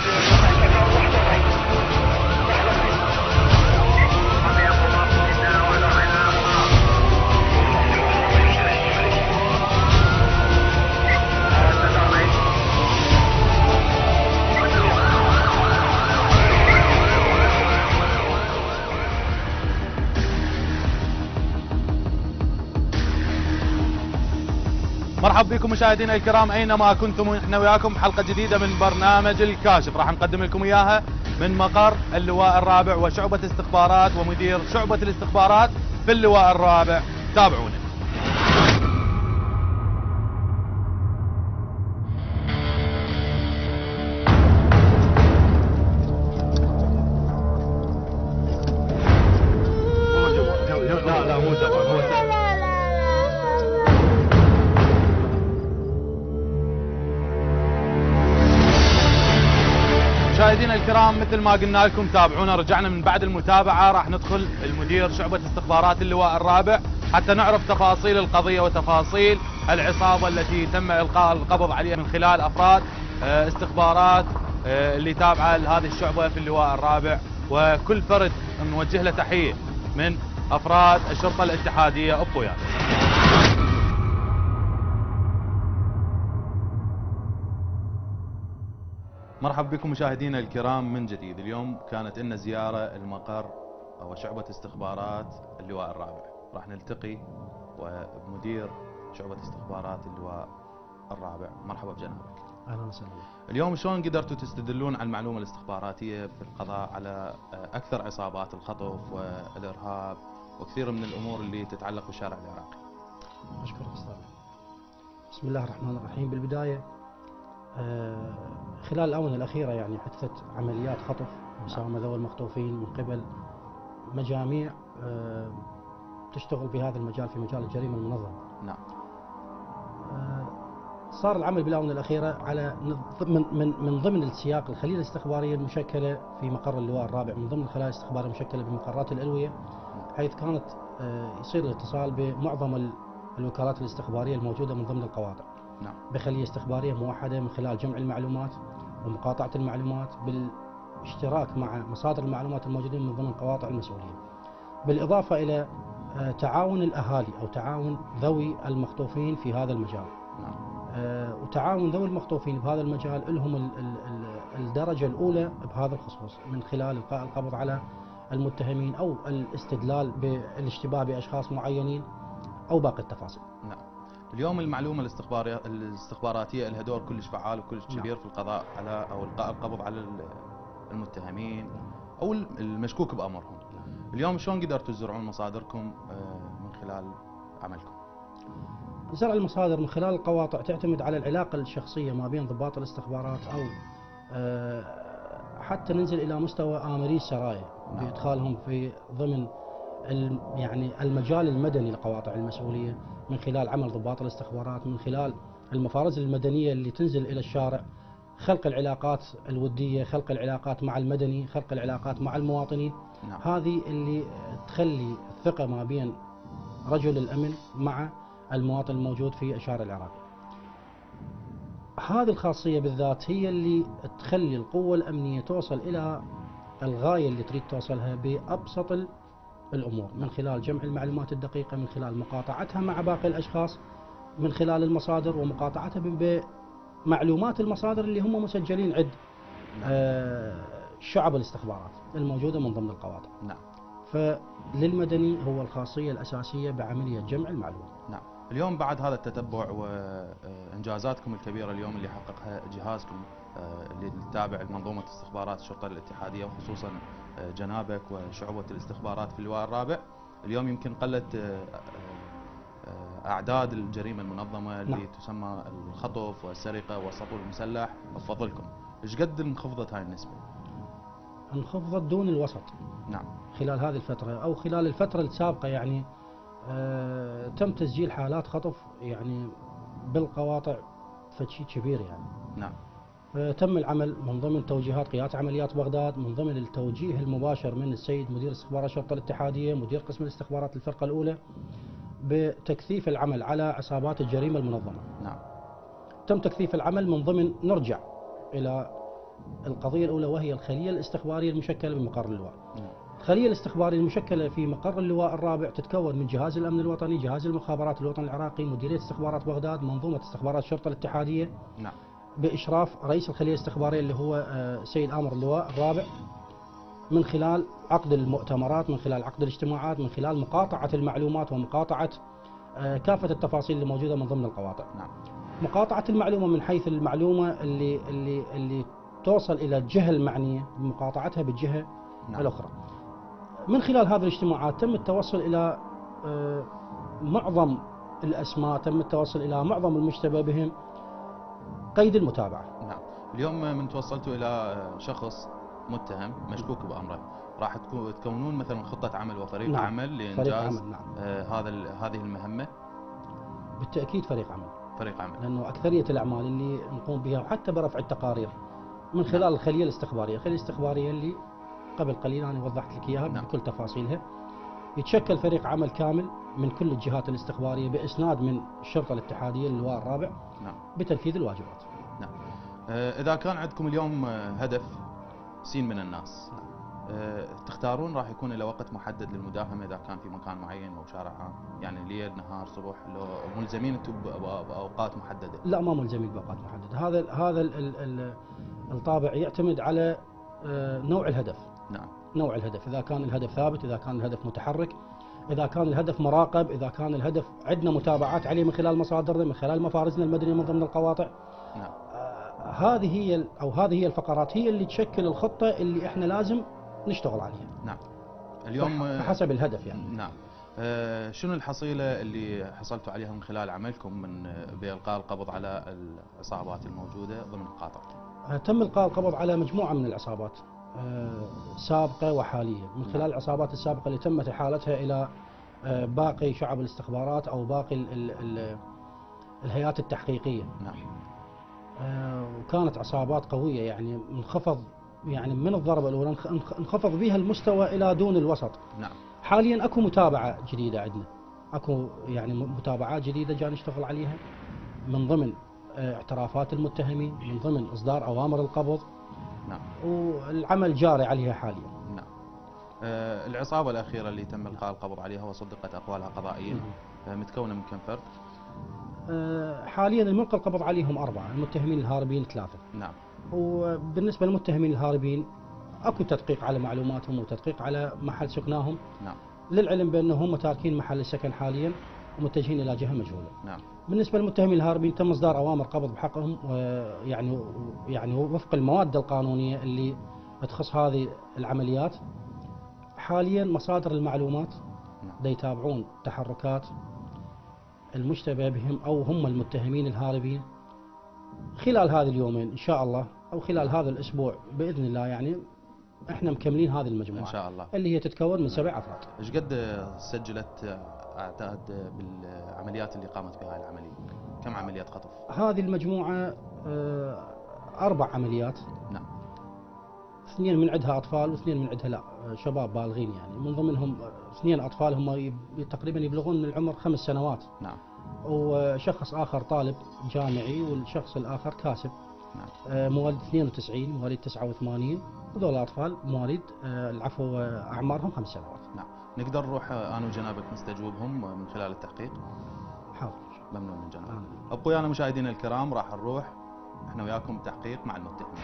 مرحبا بكم مشاهدينا الكرام اينما كنتم، احنا وياكم حلقه جديده من برنامج الكاشف، راح نقدم لكم اياها من مقر اللواء الرابع وشعبه استخبارات ومدير شعبه الاستخبارات في اللواء الرابع. تابعونا. لا مو جبل، هو مشاهدينا الكرام مثل ما قلنا لكم تابعونا. رجعنا من بعد المتابعة، راح ندخل المدير شعبة استخبارات اللواء الرابع حتى نعرف تفاصيل القضية وتفاصيل العصابة التي تم إلقاء القبض عليها من خلال أفراد استخبارات اللي تابعة لهذه الشعبة في اللواء الرابع، وكل فرد نوجه له تحية من أفراد الشرطة الاتحادية. ابقوا يعني. مرحبا بكم مشاهدينا الكرام من جديد. اليوم كانت لنا زيارة المقر وشعبة استخبارات اللواء الرابع، راح نلتقي ومدير شعبة استخبارات اللواء الرابع. مرحبا بجنابك. اهلا وسهلا. اليوم شلون قدرتوا تستدلون على المعلومة الاستخباراتية في القضاء على أكثر عصابات الخطف والإرهاب وكثير من الأمور اللي تتعلق بالشارع العراقي؟ اشكرك استاذ. بسم الله الرحمن الرحيم. بالبداية خلال الآونة الأخيرة يعني حدثت عمليات خطف وسام ذوي المخطوفين من قبل مجاميع تشتغل بهذا المجال، في مجال الجريمة المنظمة. نعم. صار العمل بالآونة الأخيرة على من ضمن السياق الخلية الاستخبارية المشكلة في مقر اللواء الرابع، من ضمن الخلايا الاستخبارية المشكلة بمقرات الألوية، حيث كانت يصير الاتصال بمعظم الوكالات الاستخبارية الموجودة من ضمن القواطع. نعم. بخلية استخبارية موحدة من خلال جمع المعلومات ومقاطعة المعلومات بالاشتراك مع مصادر المعلومات الموجودين من ضمن قواطع المسؤولية، بالإضافة إلى تعاون الأهالي أو تعاون ذوي المخطوفين في هذا المجال. نعم. وتعاون ذوي المخطوفين بهذا المجال لهم الدرجة الأولى بهذا الخصوص، من خلال إلقاء القبض على المتهمين أو الاستدلال بالاشتباه بأشخاص معينين أو باقي التفاصيل. نعم. اليوم المعلومة الاستخباراتية لها دور كلش فعال وكلش كبير في القضاء على أو إلقاء القبض على المتهمين أو المشكوك بأمرهم. اليوم شلون قدرتوا تزرعون مصادركم من خلال عملكم؟ زرع المصادر من خلال القواطع تعتمد على العلاقة الشخصية ما بين ضباط الاستخبارات أو حتى ننزل إلى مستوى آمري السرايا بإدخالهم في ضمن يعني المجال المدني لقواطع المسؤولية، من خلال عمل ضباط الاستخبارات، من خلال المفارز المدنية اللي تنزل إلى الشارع، خلق العلاقات الودية، خلق العلاقات مع المدني، خلق العلاقات مع المواطنين. نعم. هذه اللي تخلي الثقة ما بين رجل الأمن مع المواطن الموجود في الشارع العراقي. هذه الخاصية بالذات هي اللي تخلي القوة الأمنية توصل إلى الغاية اللي تريد توصلها بأبسط الأمور، من خلال جمع المعلومات الدقيقة، من خلال مقاطعتها مع باقي الأشخاص، من خلال المصادر ومقاطعتها بمعلومات المصادر اللي هم مسجلين عند شعب الاستخبارات الموجودة من ضمن القواطع. نعم. فللمدني هو الخاصية الأساسية بعملية جمع المعلومات. نعم. اليوم بعد هذا التتبع وإنجازاتكم الكبيرة اليوم اللي حققها جهازكم اللي تابع لمنظومة استخبارات الشرطة الاتحادية وخصوصا جنابك وشعبة الاستخبارات في اللواء الرابع، اليوم يمكن قلت أعداد الجريمة المنظمة اللي نعم. تسمى الخطف والسرقة والسطو المسلح بفضلكم. ايش قد انخفضت هاي النسبة؟ انخفضت دون الوسط. نعم. خلال هذه الفترة أو خلال الفترة السابقة يعني تم تسجيل حالات خطف يعني بالقواطع فشي كبير يعني. نعم. تم العمل من ضمن توجيهات قيادة عمليات بغداد، من ضمن التوجيه المباشر من السيد مدير استخبارات الشرطة الاتحادية مدير قسم الاستخبارات الفرقة الأولى بتكثيف العمل على عصابات الجريمة المنظمة. نعم. تم تكثيف العمل من ضمن نرجع إلى القضية الأولى وهي الخلية الاستخبارية المشكلة بمقر اللواء. الخلية الاستخبارية المشكلة في مقر اللواء الرابع تتكون من جهاز الأمن الوطني، جهاز المخابرات الوطني العراقي، مديرية استخبارات بغداد، منظومة استخبارات الشرطة الاتحادية، نعم. بإشراف رئيس الخلية الاستخبارية اللي هو سيد آمر اللواء الرابع، من خلال عقد المؤتمرات، من خلال عقد الاجتماعات، من خلال مقاطعة المعلومات ومقاطعة كافة التفاصيل اللي موجودة من ضمن القواطع. نعم. مقاطعة المعلومة من حيث المعلومة اللي توصل إلى الجهة المعنية بمقاطعتها بالجهة نعم. الأخرى. من خلال هذه الاجتماعات تم التوصل إلى معظم الأسماء، تم التوصل إلى معظم المشتبه بهم، قيد المتابعة. نعم. اليوم من توصلتوا إلى شخص متهم مشكوك بأمره، راح تكونون مثلا خطة عمل وفريق نعم. عمل لإنجاز فريق عمل. نعم. هذه المهمة؟ بالتأكيد فريق عمل. فريق عمل. لأنه أكثرية الأعمال اللي نقوم بها وحتى برفع التقارير من خلال نعم. الخلية الاستخبارية، الخلية الاستخبارية اللي قبل قليل أنا وضحت لك إياها. نعم. بكل تفاصيلها. يتشكل فريق عمل كامل من كل الجهات الاستخبارية بإسناد من الشرطة الاتحادية اللواء الرابع. نعم. بتنفيذ الواجبات. نعم. إذا كان عندكم اليوم هدف سين من الناس، تختارون راح يكون له وقت محدد للمداهمة إذا كان في مكان معين أو شارع عام، يعني ليل نهار صبح، لو ملزمين انتم بأوقات محددة؟ لا، ما ملزمين بأوقات محددة. هذا الطابع يعتمد على نوع الهدف. نعم. نوع الهدف، إذا كان الهدف ثابت، إذا كان الهدف متحرك، إذا كان الهدف مراقب، إذا كان الهدف عندنا متابعات عليه من خلال مصادرنا، من خلال مفارزنا المدنية من ضمن القواطع. نعم. هذه هي الفقرات هي اللي تشكل الخطة اللي احنا لازم نشتغل عليها. نعم. اليوم حسب الهدف يعني. نعم. شنو الحصيلة اللي حصلتوا عليها من خلال عملكم من بإلقاء القبض على العصابات الموجودة ضمن القاطع؟ تم إلقاء القبض على مجموعة من العصابات سابقة وحالية، من خلال العصابات السابقة اللي تمت إحالتها إلى باقي شعب الاستخبارات أو باقي الهيئات التحقيقية. نعم. وكانت عصابات قوية، يعني انخفض، يعني من الضربة الأولى انخفض بها المستوى إلى دون الوسط. نعم. حاليا أكو متابعة جديدة عندنا، أكو يعني متابعات جديدة جاي نشتغل عليها من ضمن اعترافات المتهمين، من ضمن إصدار أوامر القبض. نعم. والعمل جاري عليها حاليا. نعم. العصابة الأخيرة اللي تم إلقاء القبض عليها وصدقت أقوالها قضائيا متكونة من كم فرد؟ حاليا الملقى القبض عليهم 4، المتهمين الهاربين 3. نعم. وبالنسبة للمتهمين الهاربين اكو تدقيق على معلوماتهم وتدقيق على محل سكناهم. نعم. للعلم بانهم هم تاركين محل السكن حاليا ومتجهين الى جهة مجهولة. نعم. بالنسبة للمتهمين الهاربين تم اصدار اوامر قبض بحقهم، يعني وفق المواد القانونية اللي تخص هذه العمليات. حاليا مصادر المعلومات دا يتابعون تحركات المشتبه بهم او هم المتهمين الهاربين خلال هذه اليومين ان شاء الله، او خلال هذا الاسبوع باذن الله. يعني احنا مكملين هذه المجموعه ان شاء الله اللي هي تتكون من 7 افراد. ايش قد سجلت اعداد بالعمليات اللي قامت بها العمليه؟ كم عمليات خطف؟ هذه المجموعه 4 عمليات. نعم. 2 من عندها اطفال و2 من عندها لا شباب بالغين، يعني من ضمنهم 2 اطفال هم تقريبا يبلغون من العمر 5 سنوات. نعم. وشخص اخر طالب جامعي، والشخص الاخر كاسب. نعم. مواليد 92 مواليد 89. هذول الاطفال مواليد العفو اعمارهم 5 سنوات. نعم. نقدر نروح انا وجنابك نستجوبهم من خلال التحقيق؟ حاضر. ممنون من جنابك. ابقوا ويانا مشاهدينا الكرام، راح نروح احنا وياكم تحقيق مع المتهمين.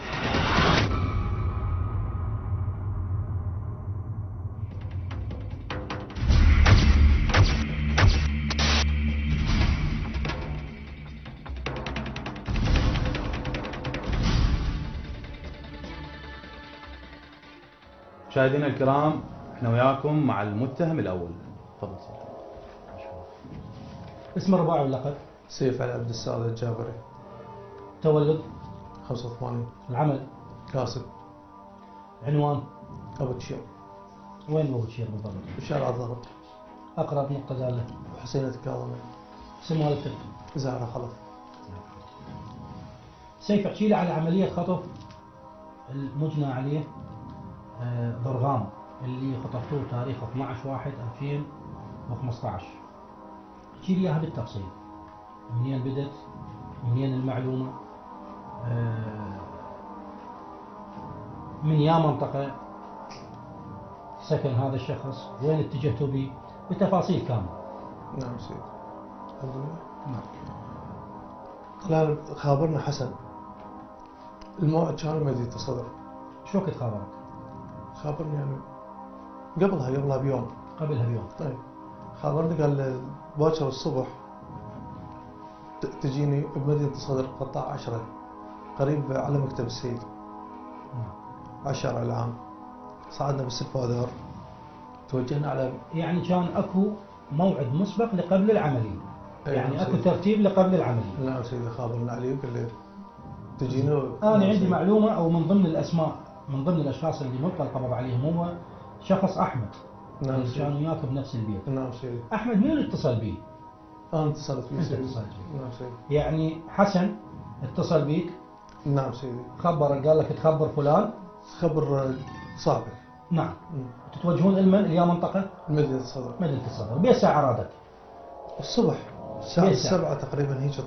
مشاهدينا الكرام، احنا وياكم مع المتهم الاول. تفضل سلطان. اسم الرباعي واللقب؟ سيف علي عبد السادة الجابري. تولد؟ 85. العمل؟ كاسب. عنوان؟ أبو تشير. وين أبو تشير بالضبط؟ بشارع الضرب. أقرب نقطة دالة؟ حسين الكاظمي. اسم والدتك؟ زهرة خلف. سيف، احكي لي على عملية خطف المجنى عليه ضرغام اللي خطفتوه تاريخ 12/1/2015. احكي لي اياها بالتفصيل، منين بدت، منين المعلومة، من يا منطقة سكن هذا الشخص، وين اتجهتوا به، بتفاصيل كاملة. نعم سيدي. الحمد لله. نعم. طلعنا خابرنا حسن. الموعد كان مدينة الصدر. شو وقت خابرك؟ خابرني يعني قبلها بيوم. قبلها بيوم. طيب خابرني قال باكر الصبح تجيني بمدينة الصدر قطاع 10 قريب على مكتب السيد. نعم. 10 العام. صعدنا بالسلفادور توجهنا على يعني كان اكو موعد مسبق لقبل العملية. أي يعني نعم اكو سيدي. ترتيب لقبل العملية. نعم سيدي خابرنا عليه قال لي تجينا. انا نعم عندي سيدي. معلومة، او من ضمن الاسماء، من ضمن الاشخاص اللي ملقى القبض عليهم هو شخص احمد. نعم اللي سيدي. كان وياك بنفس البيت. نعم سيدي. احمد مين اللي اتصل به؟ أنا اتصلت بي أنت سيدي. اتصلت بي. نعم سيدي. يعني حسن اتصل بيك، نعم سيدي. خبرك، قال لك تخبر فلان. خبر صاحبك. نعم. تتوجهون لمن؟ اليا منطقة مدينة الصدر. مدينة الصدر. بأي ساعة رادت؟ الصبح الساعة بأي ساعة؟ 7 تقريبا هيك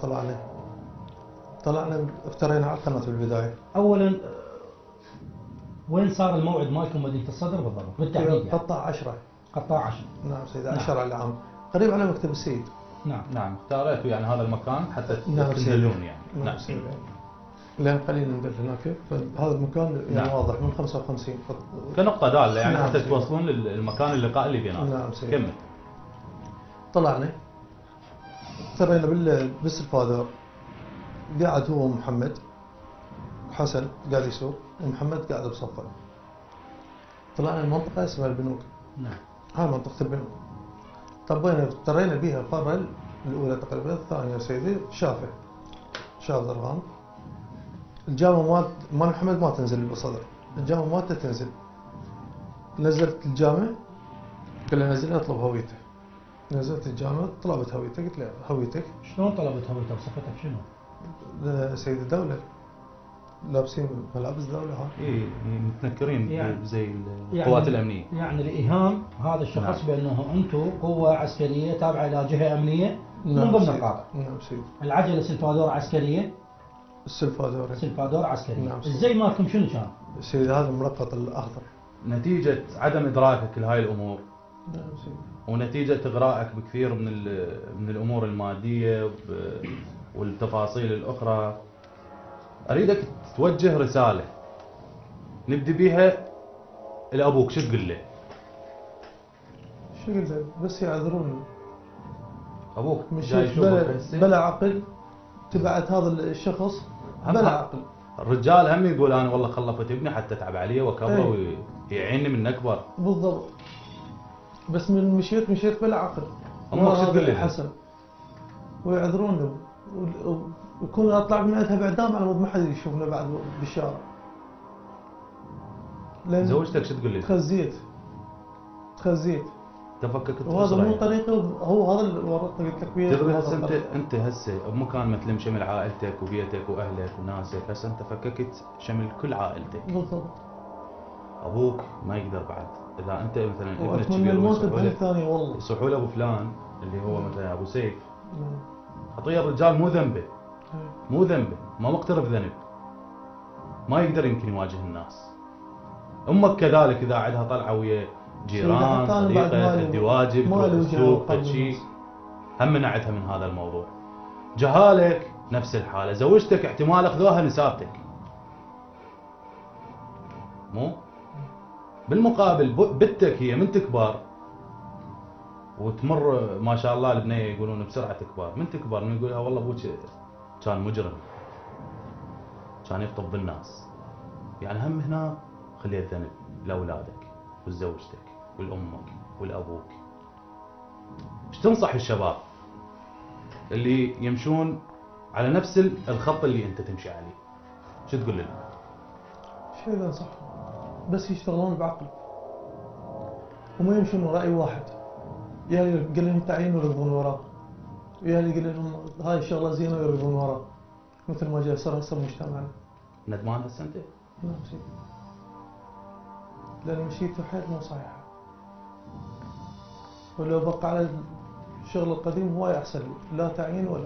طلعنا افترينا على القناة بالبداية. أولا وين صار الموعد مالكم مدينة الصدر بالضبط؟ بالتحديد يعني. قطاع 10. قطاع 10. نعم سيدي. نعم. 10 العام قريب على مكتب السيد. نعم. نعم، اختاريتوا يعني هذا المكان حتى نعم تنزلون يعني. نعم سيدي. لأن قليل ندل هناك فهذا المكان يعني نعم. واضح من 55. كنقطة دالة يعني نعم حتى سيدي. توصلون للمكان اللقاء اللي بيناتكم. نعم سيدي. كمل. طلعنا افترينا بالسلفادور. قاعد هو محمد حسن قاعد يسوق ومحمد قاعد بصفه. طلعنا المنطقة اسمها البنوك. نعم. هاي منطقة البنوك. طبينا افترينا بيها فرة الأولى تقريبا، الثانية سيدي شاف ضرغام. الجامعة مال محمد ما تنزل بالصدر، الجامعة مالته تنزل. نزلت الجامعة قال لي نزل اطلب هويته. نزلت الجامعة طلبت هويته، قلت له هويتك؟ شلون طلبت هويته وصفتك شنو؟ سيد الدولة لابسين ملابس دولة هاي. اي متنكرين يعني- زي القوات الامنيه. يعني الإيهام هذا الشخص نعم. بأنه أنتم قوة عسكرية تابعة إلى جهة أمنية من نعم ضمن سيدي. القاطع. نعم سيدي. العجلة سلفادور عسكرية. السلفادور. سلفادور عسكرية. نعم سيدي. الزي مالكم شنو كان؟ سيدي هذا المرقط الأخضر. نتيجه عدم ادراكك لهاي الامور نعم سيدي. ونتيجه اغرائك بكثير من الامور الماديه والتفاصيل الاخرى، اريدك توجه رساله نبدي بيها لابوك. شو تقول له؟ شو قلت له؟ بس يعذروني. ابوك جاي مشيت يشوفك هسه. بلا عقل تبعت هذا الشخص هم بلا ها- عقل. الرجال هم يقول انا والله خلفت ابني حتى تعب عليه وكبره أي. ويعيني من اكبر. بالضبط. بس من مشيت بلا عقل. أمك شو تقول لي؟ حسن ويعذروني ويكون اطلع من عندها باعدام على مود ما حد يشوفنا بعد بالشارع. لأن زوجتك شو تقول لي؟ تخزيت تفككت وهذا أسرة مو يعني. طريقه. هو هذا الورط قلت لك بيه. تدري هذا هسه الطريقة. انت هسه بمكان ما تلم شمل عائلتك وبيتك واهلك وناسك، هسه انت فككت شمل كل عائلتك. بالضبط. ابوك ما يقدر بعد اذا انت مثلا ابنك واتمنى كبير الموت ويصحوا بهالي له الثانيه والله. يصحوا له ابو فلان اللي هو مثلا ابو سيف، نعم. خطيه الرجال مو ذنبه، مو ذنبه، ما مقترف ذنب، ما يقدر يمكن يواجه الناس. امك كذلك اذا عندها طلعه ويا جيران حتى أنا بعد صديقه مالي- تدي واجب مالي تروح وجهة السوق قبل شيء، الناس. هم منعتها من هذا الموضوع. جهالك نفس الحاله، زوجتك احتمال اخذوها نسابتك، مو بالمقابل بنتك هي من تكبر وتمر ما شاء الله البنيه يقولون بسرعه تكبر، من تكبر من يقول لها والله ابوك كان مجرم، كان يخطب بالناس، يعني هم هنا خلي الذنب لاولادك ولزوجتك ولامك ولابوك. ايش تنصح الشباب اللي يمشون على نفس الخط اللي انت تمشي عليه؟ شو تقول لهم؟ شيء لا صح، بس يشتغلون بعقل وما يمشون وراء اي واحد. يا اللي قال لهم تعيين ويركضون وراه، ويا اللي قال لهم هاي الشغله زينه ويركضون وراه، مثل ما جاء صار هسه مجتمعنا. ندمان هسه انت؟ نعم سيدي. لان مشيت حيل مو صحيحه، ولو بقى على الشغل القديم هواي احسن لي، لا تعيين ولا.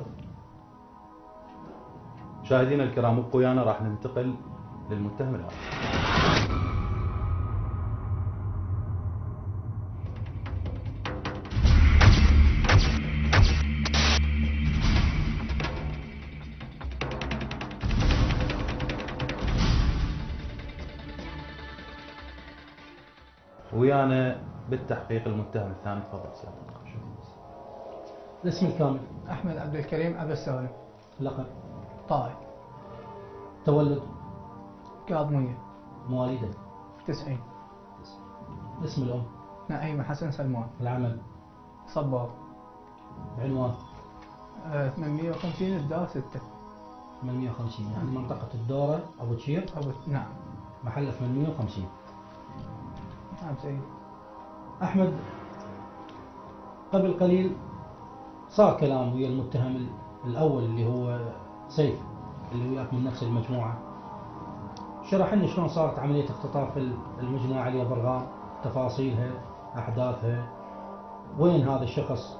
مشاهدينا الكرام ابقوا ويانا راح ننتقل للمتهم الآخر. ويانا بالتحقيق المتهم الثاني. تفضل سيادة النقيب. الاسم الكامل. أحمد عبد الكريم عبد السالم. لقب. طائي. تولد. كاظمية. مواليده. 90. اسم الأم. نعيمة حسن سلمان. العمل. صباغ. عنوان. 850 الدار 6. 850 يعني منطقة الدورة أبو تشير. نعم. محل 850. نعم سيدي. أحمد، قبل قليل صار كلام ويا المتهم الأول اللي هو سيف، اللي وياك من نفس المجموعة. شرح لنا شلون صارت عملية اختطاف المجموعة اللي برغام، تفاصيلها، أحداثها، وين هذا الشخص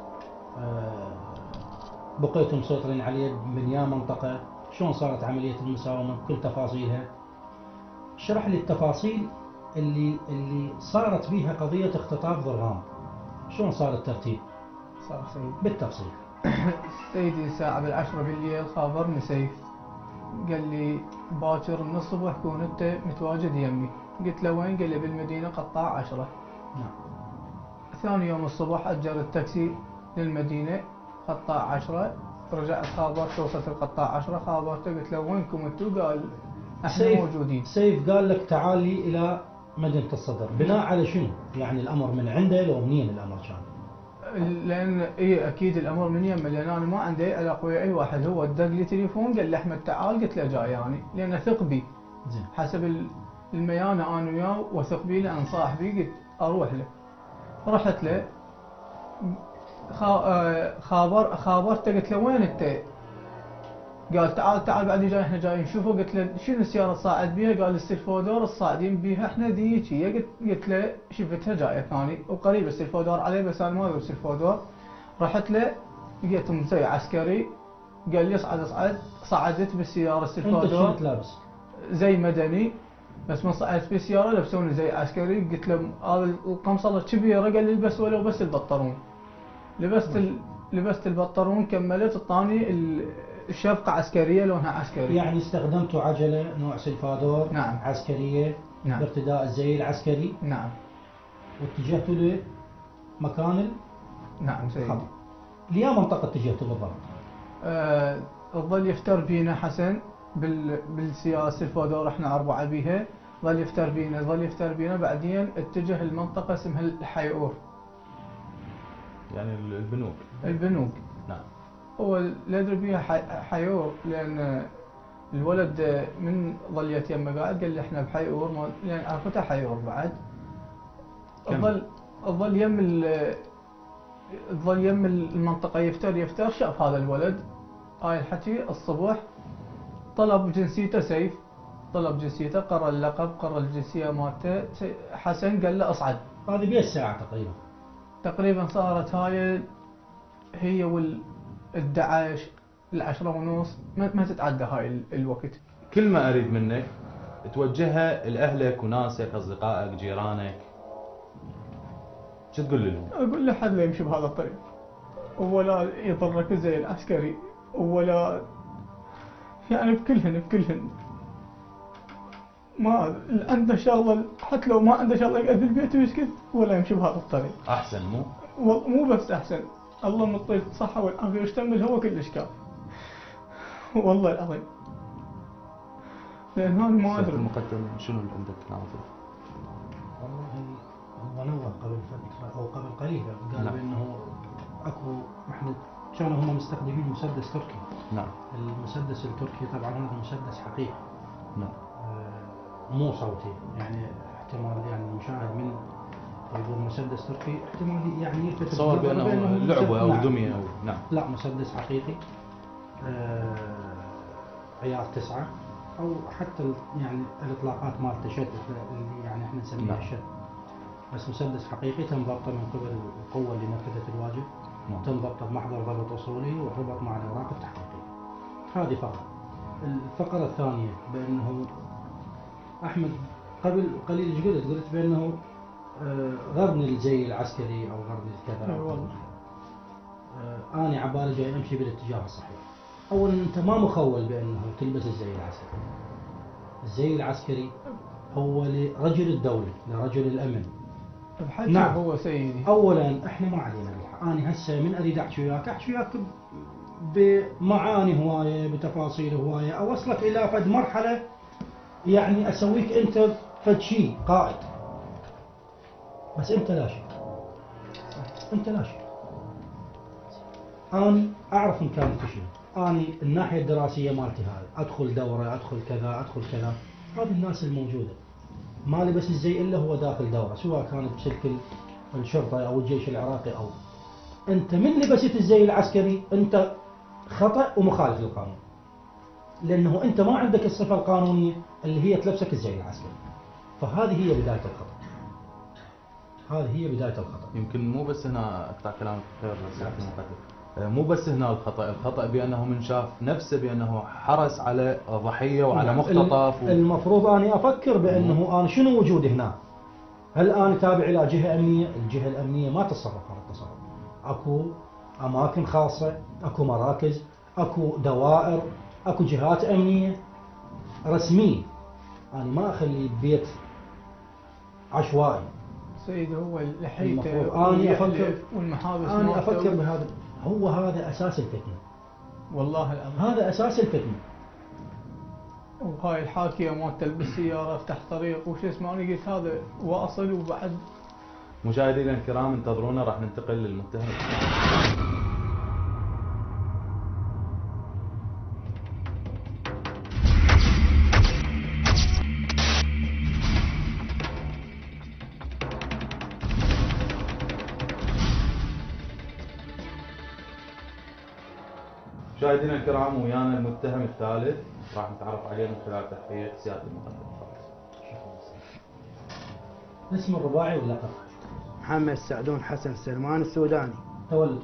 بقيتوا مسيطرين عليه من يا منطقة، شلون صارت عملية المساومة، كل تفاصيلها. شرح لي التفاصيل اللي صارت بيها قضية اختطاف ضرغام، شلون صار الترتيب؟ صار سيدي بالتفصيل. سيدي الساعة بالعشرة بالليل خابرني سيف، قال لي باكر من الصبح كون انت متواجد يمي. قلت له وين؟ قال لي بالمدينة قطاع 10. نعم. ثاني يوم الصبح أجر التاكسي للمدينة قطاع 10. رجعت خابرته، وصلت القطاع 10 خابرته قلت له وينكم انتم؟ قال احنا موجودين. سيف قال لك تعالي إلى مدينة الصدر، بناء على شنو؟ يعني الأمر من عنده لو منين الأمر كان؟ لان اكيد الامر من يمه، لان انا ما عندي علاقه ويا اي واحد. هو دق لي تليفون قال لي احمد تعال، قلت له جاي يعني، لان اثق بي. زين. حسب الميانه انا وياه واثق بي لان صاحبي، قلت اروح له. رحت له خابرته قلت له وين انت؟ قال تعال بعدين جاي، احنا جايين نشوفه. قلت له شنو السياره صاعد بيها؟ قال السلفودور الصاعدين بيها احنا ذيك. قلت له شفتها جايه ثاني وقريب السلفودور عليه، بس انا ما ادري السلفودور. رحت له لقيتهم زي عسكري، قال لي اصعد. صعدت بالسياره أنت السلفودور كنت لابس؟ زي مدني، بس من صعدت بالسياره لبسوني زي عسكري. قلت له هذا القمصله كبيره، قال لي البس ولو بس البطرون. لبست البطرون، كملت الطاني الشبقة عسكرية لونها عسكري. يعني استخدمتوا عجلة نوع سلفادور. نعم. عسكرية. نعم. بارتداء الزي العسكري. نعم. واتجهتوا لمكان نعم سيدي. الخطأ. ليا منطقة اتجهتوا بالضبط؟ ظل يفتر بينا حسن بالسيارة السلفادور، احنا 4 بيها. ظل يفتر بينا بعدين اتجه المنطقة اسمها الحيور. يعني البنوك. نعم. هو اللي ادري بيها حيور، لان الولد من ظل يتيمه قاعد قال لي احنا بحيور، لان عرفتها حيور بعد. ظل يم المنطقه يفتر. شاف هذا الولد هاي الحكي الصبح، طلب جنسيته سيف، طلب جنسيته، قرا اللقب، قرا الجنسيه مالته. حسن قال له اصعد. هذه بيا الساعة تقريبا صارت هاي هي 11 ل10:30، ما تتعدى هاي الوقت. كل ما اريد منك توجهها لاهلك وناسك، اصدقائك، جيرانك، شو تقول لهم؟ اقول له حد لا يمشي بهذا الطريق، ولا يضرك زي العسكري، ولا يعني بكلهن ما عنده شغله، حتى لو ما عنده شغله يقعد بالبيت ويسكت، ولا يمشي بهذا الطريق. احسن مو بس احسن، الله مطيك الصحة والعافية ويشتمل هو كلش كاف. والله العظيم. لأن أنا ما أدري. المقدم شنو اللي عندك ناظر؟ والله هو نوه قبل فترة أو قبل قليل قال نعم. بأنه أكو احنا كانوا هم مستخدمين مسدس تركي. نعم. المسدس التركي طبعا هذا مسدس حقيقي. نعم. مو صوتي، يعني احتمال يعني المشاهد من يقول مسدس تركي احتمال يعني يلفت تصور بأنه لعبة أو دمية أو نعم. لا، مسدس حقيقي عيار 9 أو حتى يعني الإطلاقات مالته شد اللي يعني احنا نسميها نعم. شد، بس مسدس حقيقي تم ضبطه من قبل القوة اللي نفذت الواجب. نعم. تم ضبطه بمحضر ضبط أصولي وربط مع الأوراق التحقيقية. هذه فقرة. الفقرة الثانية بأنه أحمد قبل قليل ايش قلت؟ قلت بانه غرني الزي العسكري او غرني الكذا. اي والله. انا عبالي جاي امشي بالاتجاه الصحيح. اولا انت ما مخول بانه تلبس الزي العسكري. الزي العسكري هو لرجل الدوله، لرجل الامن. بحكي نعم. هو سيدي. اولا احنا ما علينا بالحق، انا هسه من اريد احكي وياك احكي وياك بمعاني هوايه، بتفاصيل هوايه، اوصلك الى فد مرحله يعني اسويك انت فد شيء قائد. بس انت لا شيء. انت لا شيء. أنا أعرف إمكانياتي شنو، أنا الناحية الدراسية مالتي هذه، أدخل دورة، أدخل كذا، أدخل كذا، هذه الناس الموجودة. ما لبس الزي إلا هو داخل دورة، سواء كانت بشكل الشرطة أو الجيش العراقي أو. أنت من لبست الزي العسكري أنت خطأ ومخالف للقانون. لأنه أنت ما عندك الصفة القانونية اللي هي تلبسك الزي العسكري. فهذه هي بداية الخطأ. هذه هي بداية الخطأ. يمكن مو بس هنا اقطع كلامك خير سيادة المقدم، مو بس هنا الخطأ بأنه من شاف نفسه بأنه حرص على ضحية وعلى مختطف المفروض أني أفكر بأنه أنا شنو وجودي هنا؟ هل أنا تابع إلى جهة أمنية؟ الجهة الأمنية ما تتصرف هذا التصرف. أكو أماكن خاصة، أكو مراكز، أكو دوائر، أكو جهات أمنية رسمية. أنا ما أخلي بيت عشوائي. سيدي هو لحيته أنا أفكر والمحابس أنا أفكر بهذا. هو هذا أساس الفتنة. والله الأمر. هذا أساس الفتنة. وهاي الحاكية ما تلبس سيارة افتح طريق وش اسمه، انا قلت هذا واصل وبعد. مشاهدينا الكرام انتظرونا، راح ننتقل للمتهم. مشاهدينا الكرام ويانا المتهم الثالث، راح نتعرف عليه من خلال تحقيق سيادة المقدم. اسم الرباعي واللقب. محمد سعدون حسن سلمان السوداني. تولد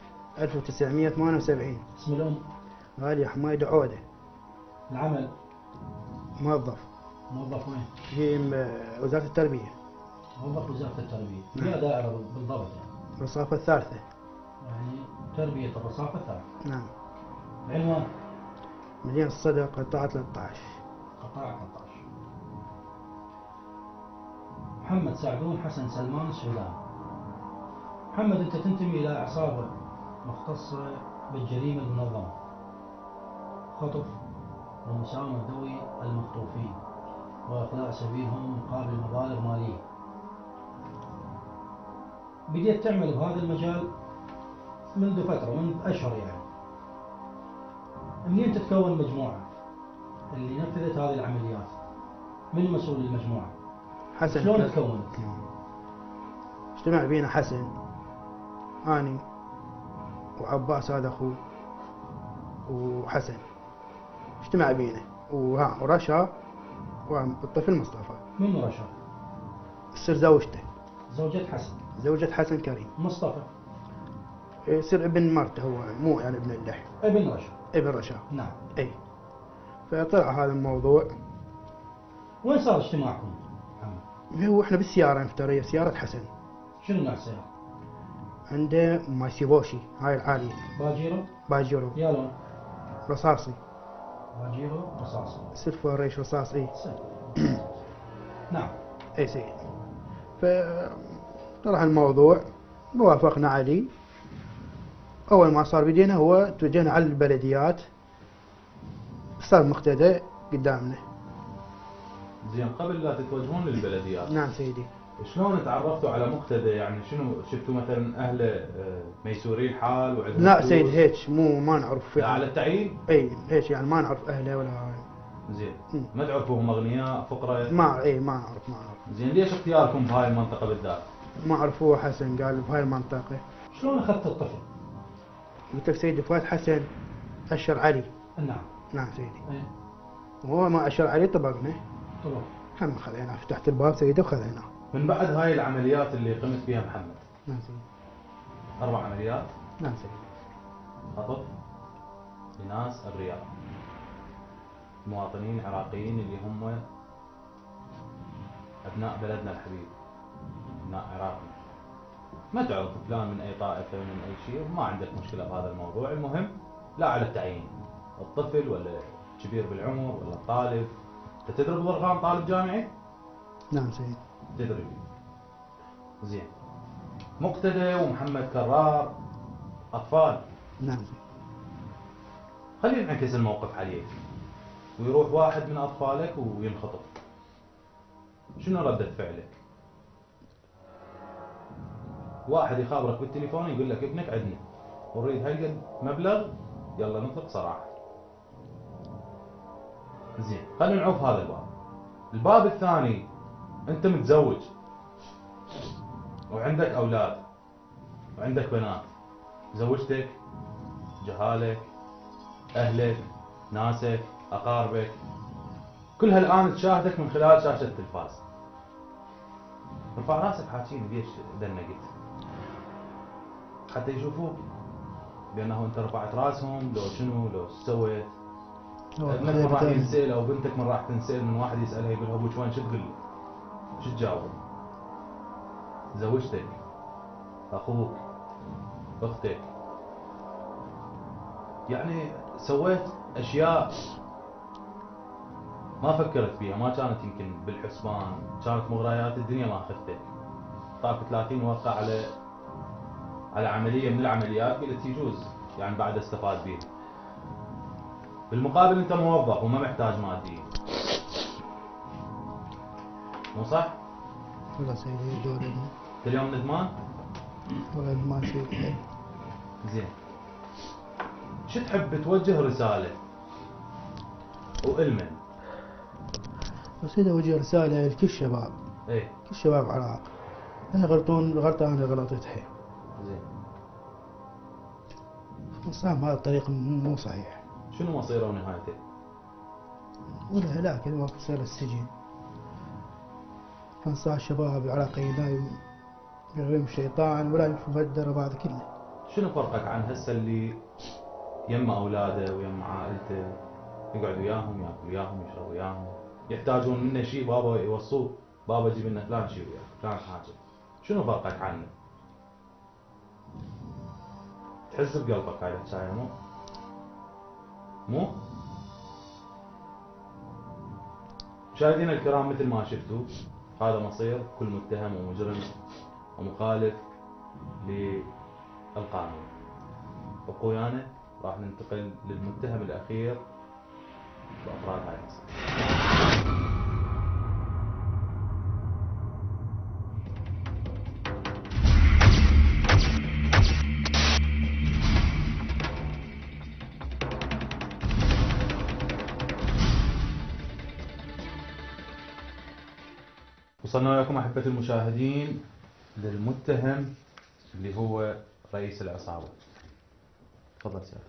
1978. اسم الأم. غالية حميد عودة. العمل. موظف. موظف وين؟ في وزارة التربية. موظف وزارة التربية. نعم. هي دائرة بالضبط يعني. الرصافة الثالثة. يعني تربية الرصافة الثالثة. نعم. عنوان. مدينة الصدر قطاع 13. قطاع 13. محمد سعدون حسن سلمان السوداني. محمد أنت تنتمي إلى عصابة مختصة بالجريمة المنظمة، خطف ومساومة ذوي المخطوفين وإخلاء سبيلهم مقابل مبالغ مالية. بديت تعمل بهذا المجال منذ فترة، منذ أشهر يعني. منين تتكون مجموعة اللي نفذت هذه العمليات؟ من مسؤول المجموعة؟ حسن. شلون تكونت؟ اجتمع بينا حسن، أني وعباس هذا أخوه وحسن، اجتمع بينا ورشا والطفل مصطفى. من رشا؟ تصير زوجته. زوجة حسن. زوجة حسن كريم. مصطفى يصير ابن مرته، هو مو يعني ابن اللحم. ابن رشا. ابن رشا. نعم. اي. فطلع هذا الموضوع. وين صار اجتماعكم محمد؟ هو احنا بالسيارة نفترية، سيارة حسن. شنو نوع السيارة؟ عنده مايسيبوشي هاي العالية. باجيرو؟ باجيرو. يا لون؟ رصاصي. باجيرو رصاصي. سلفة ريش رصاص اي. نعم. اي سيد. فطلع الموضوع، وافقنا عليه. اول ما صار بدينا هو توجهنا على البلديات، صار مقتدى قدامنا. زين، قبل لا تتوجهون للبلديات، نعم سيدي. شلون تعرفتوا على مقتدى؟ يعني شنو شفتوا مثلا اهله ميسورين حال وعندهم لا فلوس؟ سيد هيك ما نعرف. لا على التعيين؟ اي هيك يعني ما نعرف اهله ولا هاي. زين، ما تعرفوهم اغنياء فقراء؟ ما نعرف. زين، ليش اختياركم بهاي المنطقه بالذات؟ ما عرف. هو حسن قال بهاي المنطقة. شلون اخذت الطفل؟ قلت لك سيدي فؤاد حسن أشر علي. نعم. نعم سيدي. ايه. وهو ما أشر علي طبقنا. طبعا. هم خذيناه، فتحت الباب سيدي وخذيناه. من بعد هاي العمليات اللي قمت فيها محمد، نعم سيدي. 4 عمليات نعم سيدي. خطف لناس ابرياء، مواطنين عراقيين اللي هم ابناء بلدنا الحبيب، ابناء عراقنا، ما تعرف فلان من اي طائفه من اي شيء، ما عندك مشكله بهذا الموضوع. المهم لا على التعيين، الطفل ولا كبير بالعمر ولا طالب. انت تدري بضرغام طالب جامعي؟ نعم سيد. تدري. زين. مقتدى ومحمد كرار اطفال. نعم سيد. خلينا نعكس الموقف عليك، ويروح واحد من اطفالك وينخطف، شنو ردة فعلك؟ واحد يخابرك بالتليفون يقول لك ابنك عندنا ونريد هالقد مبلغ، يلا نطلق صراحه. زين، خلينا نعوف هذا الباب. الباب الثاني، انت متزوج وعندك اولاد وعندك بنات، زوجتك، جهالك، اهلك، ناسك، اقاربك، كلها الان تشاهدك من خلال شاشه التلفاز. ارفع راسك حاكيني ليش دنقت؟ حتى يشوفوك بانه انت رفعت راسهم، لو شنو، لو ايش سويت. ابنك من راح ينسال او بنتك من راح تنسال من واحد يسالها يقول ابوك وين، شو تقول له؟ شو تجاوب؟ زوجتك، اخوك، اختك، يعني سويت اشياء ما فكرت فيها، ما كانت يمكن بالحسبان، كانت مغريات الدنيا ما اخذتك. طاف 30 ورقه على عمليه من العمليات، قلت يجوز يعني بعد استفاد بيها. بالمقابل انت موظف وما محتاج ماديا، مو صح؟ والله سيدي دور ابني. انت اليوم ندمان؟ والله ما سيدي. زين. شو تحب توجه رساله والمن؟ بس إذا وجه رسالة لكل الشباب، ايه كل شباب العراق، لا يغلطون غلطة أنا غلطتها. زين. الإسلام هذا الطريق مو صحيح. شنو مصيره ونهايته؟ والهلاك الوقت صار السجن. فانصح الشباب العراقيين لا يغويهم الشيطان ولا يشوفوا الدرب هذا كله. شنو فرقك عن هسه اللي يم اولاده ويم عائلته، يقعد وياهم، ياكل وياهم، يشرب وياهم، يحتاجون منه شيء بابا يوصوه، بابا جيب لنا فلان شيء وياك، فلان حاجه. شنو فرقك عنه؟ تحس بقلبك هاي الحكايه مو؟ مشاهدينا الكرام، مثل ما شفتوا هذا مصير كل متهم ومجرم ومخالف للقانون. اخويانا راح ننتقل للمتهم الاخير بافراد هاي المصير. وصلنا وياكم احبتي المشاهدين للمتهم اللي هو رئيس العصابه. تفضل سيادة.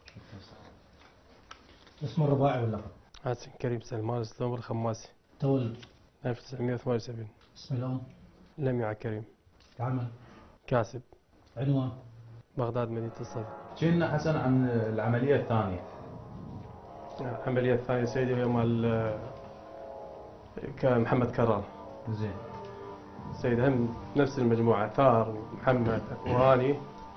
اسمه الرباعي واللقب؟ حسن كريم سلمان السلوم الخماسي. تولد 1978. اسم الأم؟ لميع كريم. عمل؟ كاسب. عنوان؟ بغداد مدينة الصدر. حكينا حسن عن العمليه الثانيه. العملية الثانية سيدي وهي مال محمد كرار. زين. سيد هم نفس المجموعة، ثار ومحمد وهاني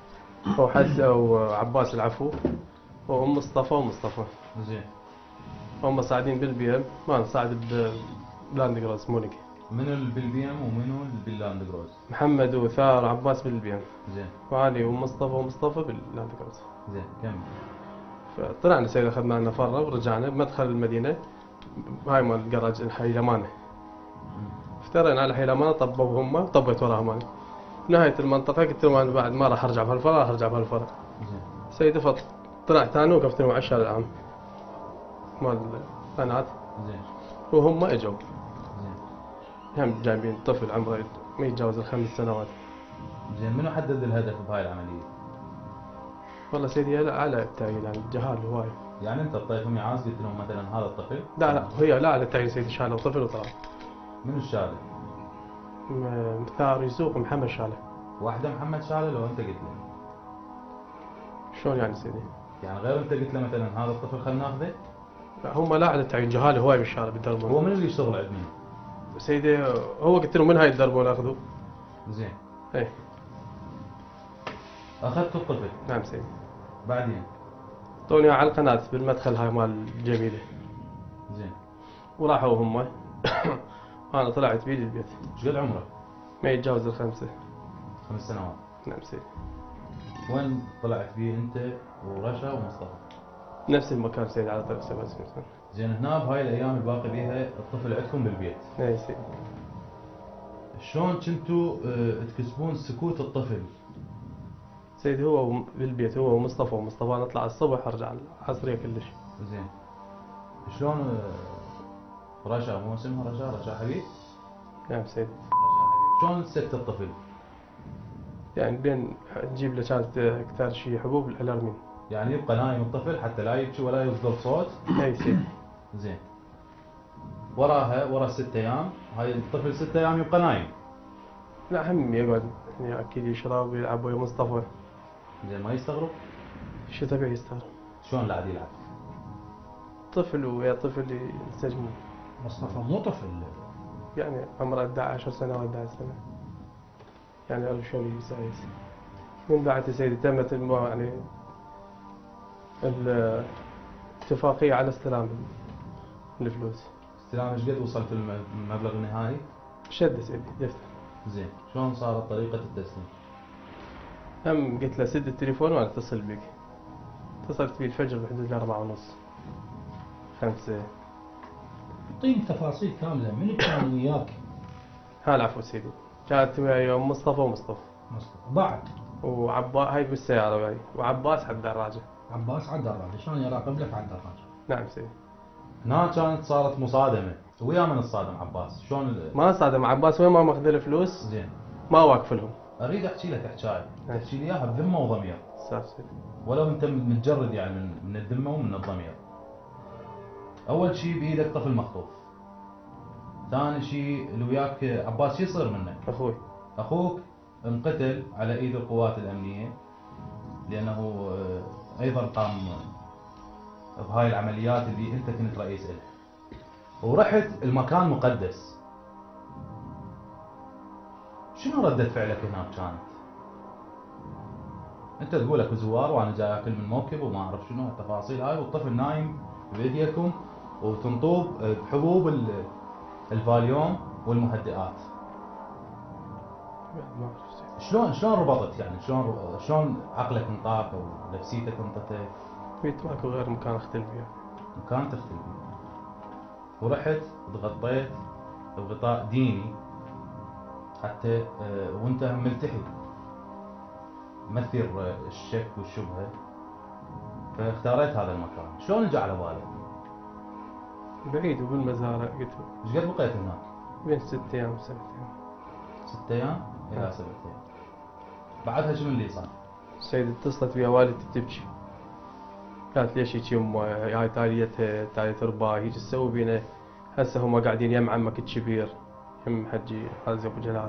وعباس العفو وأم مصطفى ومصطفى. زين. هم صاعدين بالبي ام، ما نصعد بلاند كروز مونيكي. منو بالبي ام ومنو باللاند كروز؟ محمد وثار وعباس بالبي ام. زين. وهاني ومصطفى باللاند كروز. زين كمل. فطلعنا سيد اخذنا لنا فرة ورجعنا بمدخل المدينة، هاي مال الجراج الحي لمانة. افترينا على حي لمانة، طبوا هم، طبيت وراهم انا. نهاية المنطقة قلت لهم انا بعد ما راح ارجع بهالفرع، راح ارجع بهالفرع. زين. سيدي طلعت انا وقفت مع الشارع العام مال البنات. زين. وهم اجوا. زين. هم جايبين طفل عمره ما يتجاوز ال5 سنوات. زين. منو حدد الهدف بهاي العملية؟ والله سيدي على التعيين، يعني الجهال هواي. يعني انت طيفهم يعاز قلت لهم مثلا هذا الطفل؟ لا هي لا على التعيين سيدي، شالوا طفل وطلع. منو الشاله؟ ثار يسوق محمد شاله. واحده محمد شاله لو انت قلت له؟ شلون يعني سيدي؟ يعني غير انت قلت له مثلا هذا الطفل خلينا ناخذه؟ لا هم لا على التعيين، جهال هواي بالشارع بالدرب. هو من اللي يشتغل عندنا؟ سيدي هو قلت له من هاي الدرب ولا اخذه؟ زين. ايه اخذت الطفل. نعم سيدي. بعدين طوني على القناة بالمدخل هاي مال الجميلة. زين. وراحوا هم. انا طلعت بيدي البيت. ايش قد عمرك؟ ما يتجاوز الخمسة. 5 سنوات. نعم سيدي. وين طلعت فيه انت ورشا ومصطفى؟ نفس المكان سيدي على طريق 7 سنين. زين. هنا بهاي الايام الباقي بيها الطفل عندكم بالبيت. اي سيدي. شلون كنتوا تكسبون سكوت الطفل؟ سيدي هو بالبيت هو ومصطفى نطلع الصبح ارجع العصرية كلش. زين. شلون رشا مو اسمها رشا حبيب؟ نعم سيدي. شلون سكت الطفل؟ يعني بين تجيب له كانت اكثر شيء حبوب الالارمين. يعني يبقى نايم الطفل حتى لا يبكي ولا يصدر صوت؟ اي سيدي. زين. ورا 6 ايام هاي الطفل 6 ايام يبقى نايم. لا هم يقعد يعني اكيد يشرب ويلعب ويا مصطفى. زين. ما يستغرب؟ شو تبي يستغرب؟ شلون قاعد يلعب؟ طفل ويا طفل ينسجمون. مصطفى مو طفل. يعني عمره 11 سنة و 11 سنة. يعني عرف شلون يسايس. من بعد يا سيدي تمت يعني الاتفاقية على استلام الفلوس. استلام ايش قد وصلت المبلغ النهائي؟ شد سيدي يفتح. زين. شلون صارت طريقة التسليم؟ هم قلت له سد التليفون وانا اتصل بك. اتصلت بي الفجر بحدود 4:30 5. اعطيني تفاصيل كامله، من كان وياك؟ ها العفو سيدي. كانت وياي مصطفى مصطفى بعد وعباس هاي بالسيارة وياي وعباس على الدراجة. عباس على الدراجه، شلون يراقب لك على الدراجه؟ نعم سيدي. هنا كانت صارت مصادمة. ويا من الصادم عباس؟ شلون ما صادم عباس وين ما ماخذ الفلوس زين. ما واقف لهم. اريد احكي لك حكايه، تحكي لي اياها بذمه وضمير. صح سيدي. ولو انت متجرد يعني من الذمه ومن الضمير. اول شيء بايدك طفل مخطوف. ثاني شيء اللي وياك عباس شو يصير منك؟ اخوي. اخوك انقتل على ايد القوات الامنيه لانه ايضا قام بهاي العمليات اللي انت كنت رئيس لها. ورحت المكان مقدس. شنو ردة فعلك هناك كانت؟ انت تقول لك زوار وانا جاي اكل من موكب وما اعرف شنو التفاصيل هاي، والطفل نايم بايديكم وتنطوب بحبوب الفاليوم والمهدئات. ما اعرف. شلون ربطت يعني؟ شلون عقلك انطاك او نفسيتك انطتك؟ بيت ماكو غير مكان اختل فيه. مكان تختل فيه. ورحت تغطيت بغطاء ديني حتى وانت ملتحي مثير الشك والشبهه، فاختاريت هذا المكان. شلون جاء على بالك؟ بعيد وبالمزارع قلت ايش قد بقيت هناك؟ بين 6 ايام و7 ايام. 6 ايام الى 7 ايام. بعدها شنو اللي صار؟ سيدي اتصلت ويا والدتي تبكي. قالت ليش هيك يمه هاي تالية رباه هيك تسوي بينا؟ هسه هم قاعدين يم عمك الكبير يم حجي حازي ابو جلال.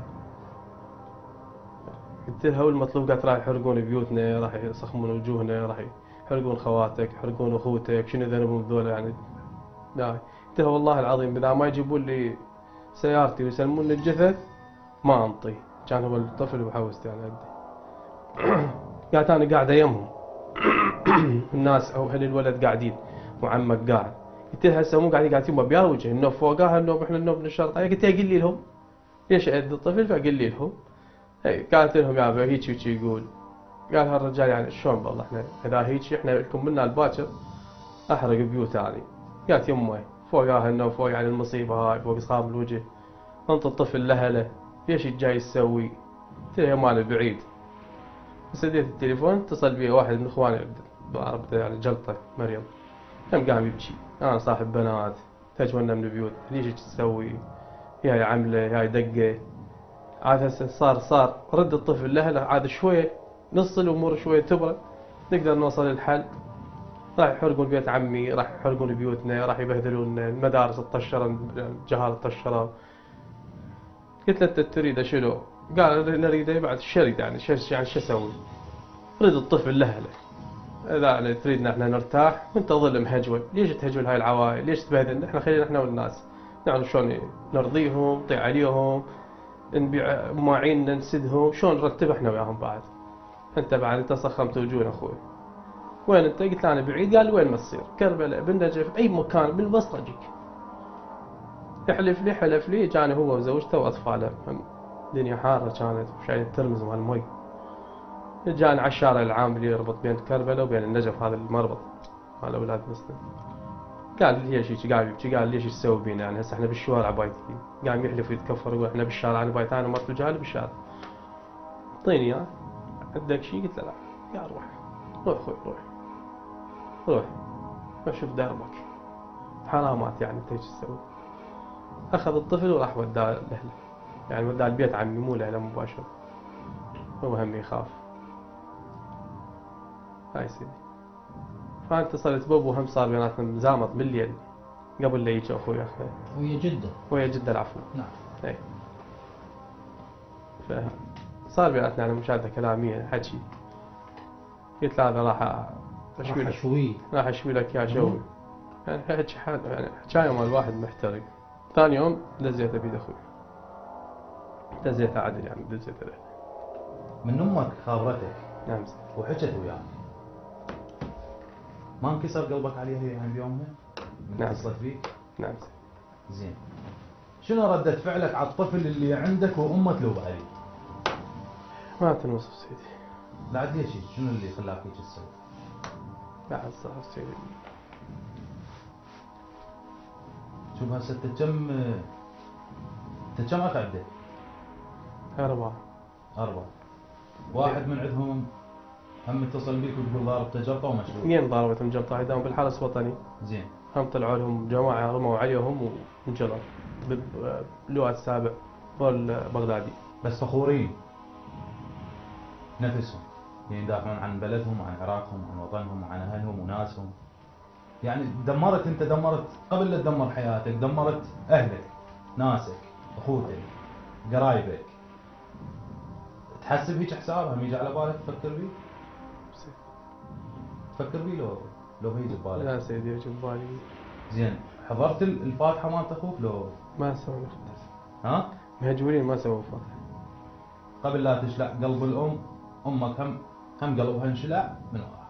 قلت لها والمطلوب قالت راح يحرقون بيوتنا، راح يصخمون وجوهنا، راح يحرقون خواتك، يحرقون اخوتك، شنو ذنبهم ذولا يعني؟ لا قلت لها والله العظيم اذا ما يجيبون لي سيارتي ويسلمون لي الجثث ما انطي. كان هو الطفل بحوستي على يدي. قالت انا قاعده يمهم. الناس او اهل الولد قاعدين وعمك قاعد. قلت لها هسه مو قاعدين يما بيا وجه النوب فوقها النوب احنا النوب من الشرطه. قلت لها قل لي لهم ليش أد الطفل فقل لي لهم. قالت لهم يا ابا هيك هيك يقول. قال هالرجال يعني شلون والله احنا اذا هيك احنا لكم منا الباكر احرق بيوت هذه. قالت يمه فوقها النوب فوق يعني المصيبه هاي فوق صاب الوجه انط الطفل لاهله ليش جاي تسوي؟ قلت لها يا مال بعيد. سديت التليفون اتصل بي واحد من اخواني عرفت يعني جلطه مريض قام يبكي. انا صاحب بنات تجولنا من البيوت ليش تسوي؟ هاي عمله هاي دقه. عاد هسه صار رد الطفل لاهله عاد شويه نص الامور شويه تبرد نقدر نوصل للحل. راح يحرقون بيت عمي، راح يحرقون بيوتنا، راح يبهدلون المدارس الطشره الجهال الطشره. قلت له انت تريد شنو؟ قال نريد بعد الشريد يعني شو اسوي؟ رد الطفل لاهله. اذا يعني تريدنا احنا نرتاح وانت ظل مهجول، ليش تهجول هاي العوائل؟ ليش تبهدلنا؟ احنا خلينا احنا والناس نعرف شلون نرضيهم، نطيع عليهم، نبيع مواعين، نسدهم، شلون نرتب احنا وياهم بعد. انت بعد انت صخمت وجونا اخوي. وين انت؟ قلت له انا بعيد. قال وين ما تصير؟ كربلاء، بالنجف، اي مكان بالوسط اجيك. حلف لي جاني هو وزوجته واطفاله، الدنيا حاره كانت وشايل الترمز مال المي. جاني على الشارع العام اللي يربط بين كربلاء وبين النجف، هذا المربط مال اولاد مسلم. قال ليش هيك؟ قال يبكي. قال ليش تسوي بينا يعني؟ هسه احنا بالشوارع بايتين. قام يحلف ويتكفر يقول احنا بالشارع، انا بايت انا ومرت الجهال بالشارع. اعطيني اياه. عندك شيء؟ قلت له لا. قال روح اخوي روح شوف دربك. حرامات يعني انت ايش تسوي؟ اخذ الطفل وراح وداه لاهله، يعني وداه البيت عمي مو لاهله مباشره. هو هم يخاف. هاي سيدي. فاتصلت بابو، هم صار بيناتنا مزامط بالليل قبل لا يجي اخوي اخذه. ويا جده العفو. نعم. اي. فصار بيناتنا يعني مشاهده كلاميه حكي. قلت له هذا راح اشوي لك يا شوي. يعني حكي يعني حكايه مال واحد محترق. ثاني يوم دزيته بيد اخوي. دزيته عدل يعني دزيته له. من امك خابرتك نعم. وحكت وياك، ما انكسر قلبك عليها يعني بيومها؟ نعم. اتصلت بيك؟ نعم. زين. شنو ردة فعلك على الطفل اللي عندك وامك لو بعدي؟ ما تنوصف سيدي. بعد ليش هيك؟ شنو اللي خلاك هيك تسوي؟ بعد صار سيدي. شوف هسه انت كم اخ عندك؟ 4. واحد من عندهم هم اتصل بيك وتقول ضاربته جلطه ومشلول. 2 ضربتهم جلطه، واحدهم بالحرس الوطني. زين. هم طلعوا لهم جماعه رموا عليهم وانجلوا باللواء السابع بغدادي. بس فخورين نفسهم، يعني يدافعون عن بلدهم وعن عراقهم وعن وطنهم وعن اهلهم وناسهم. يعني دمرت قبل لا تدمر حياتك، دمرت اهلك، ناسك، اخوتك، قرايبك. تحسب هيك حساب؟ هم يجي على بالك تفكر بيه لو هيجي ببالك؟ لا سيدي يجي ببالي. زين. حضرت الفاتحه مالت اخوك لو؟ ما سووا. ها؟ مهجورين ما سووا فاتحه. قبل لا تشلع قلب الام، امك هم قلبها انشلع من وراك.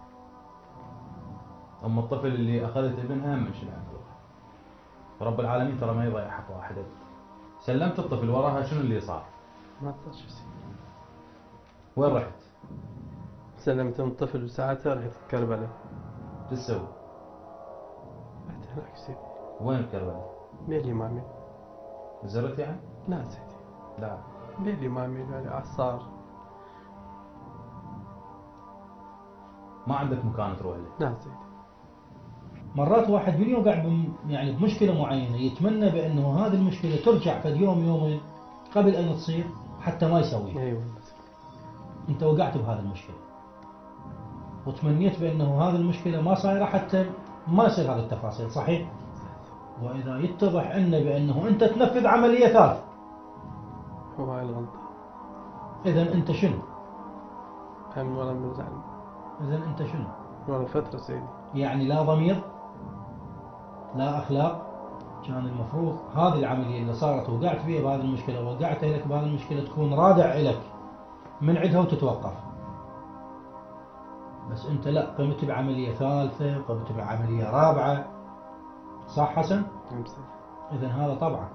ام الطفل اللي اخذت ابنها هم انشلع قلبها. رب العالمين ترى ما يضيع حق واحد. سلمت الطفل وراها، شنو اللي صار؟ ما صار شيء. وين رحت؟ سلمت الطفل وساعتها رحت كربلاء. شو تسوي؟ رحت هناك سيدي. وين بكربلاء؟ بين الإمامين. زرت يعني؟ لا سيدي. لا. بين الإمامين يعني عصار. ما عندك مكان تروح له؟ لا سيدي. مرات واحد من يوقع يعني بمشكلة معينة يتمنى بأنه هذه المشكلة ترجع فد يومين قبل أن تصير حتى ما يسويها. أيوة. أنت وقعت بهذه المشكلة وتمنيت بأنه هذه المشكلة ما صايرة حتى ما يصير هذه التفاصيل، صحيح؟ وإذا يتضح عنا بأنه أنت تنفذ عملية ثالثة، هو هاي الغلطة. إذا أنت شنو؟ هم ورا من زعل. إذا أنت شنو؟ ورا فترة سيدي. يعني لا ضمير، لا أخلاق. كان المفروض هذه العملية اللي صارت وقعت فيها بهذه المشكلة، وقعت لك بهذه المشكلة، تكون رادع لك من عندها وتتوقف. بس أنت لا، قمت بعملية ثالثة وقمت بعملية رابعة. صح حسن؟ نعم سيدي. إذا هذا طبعك.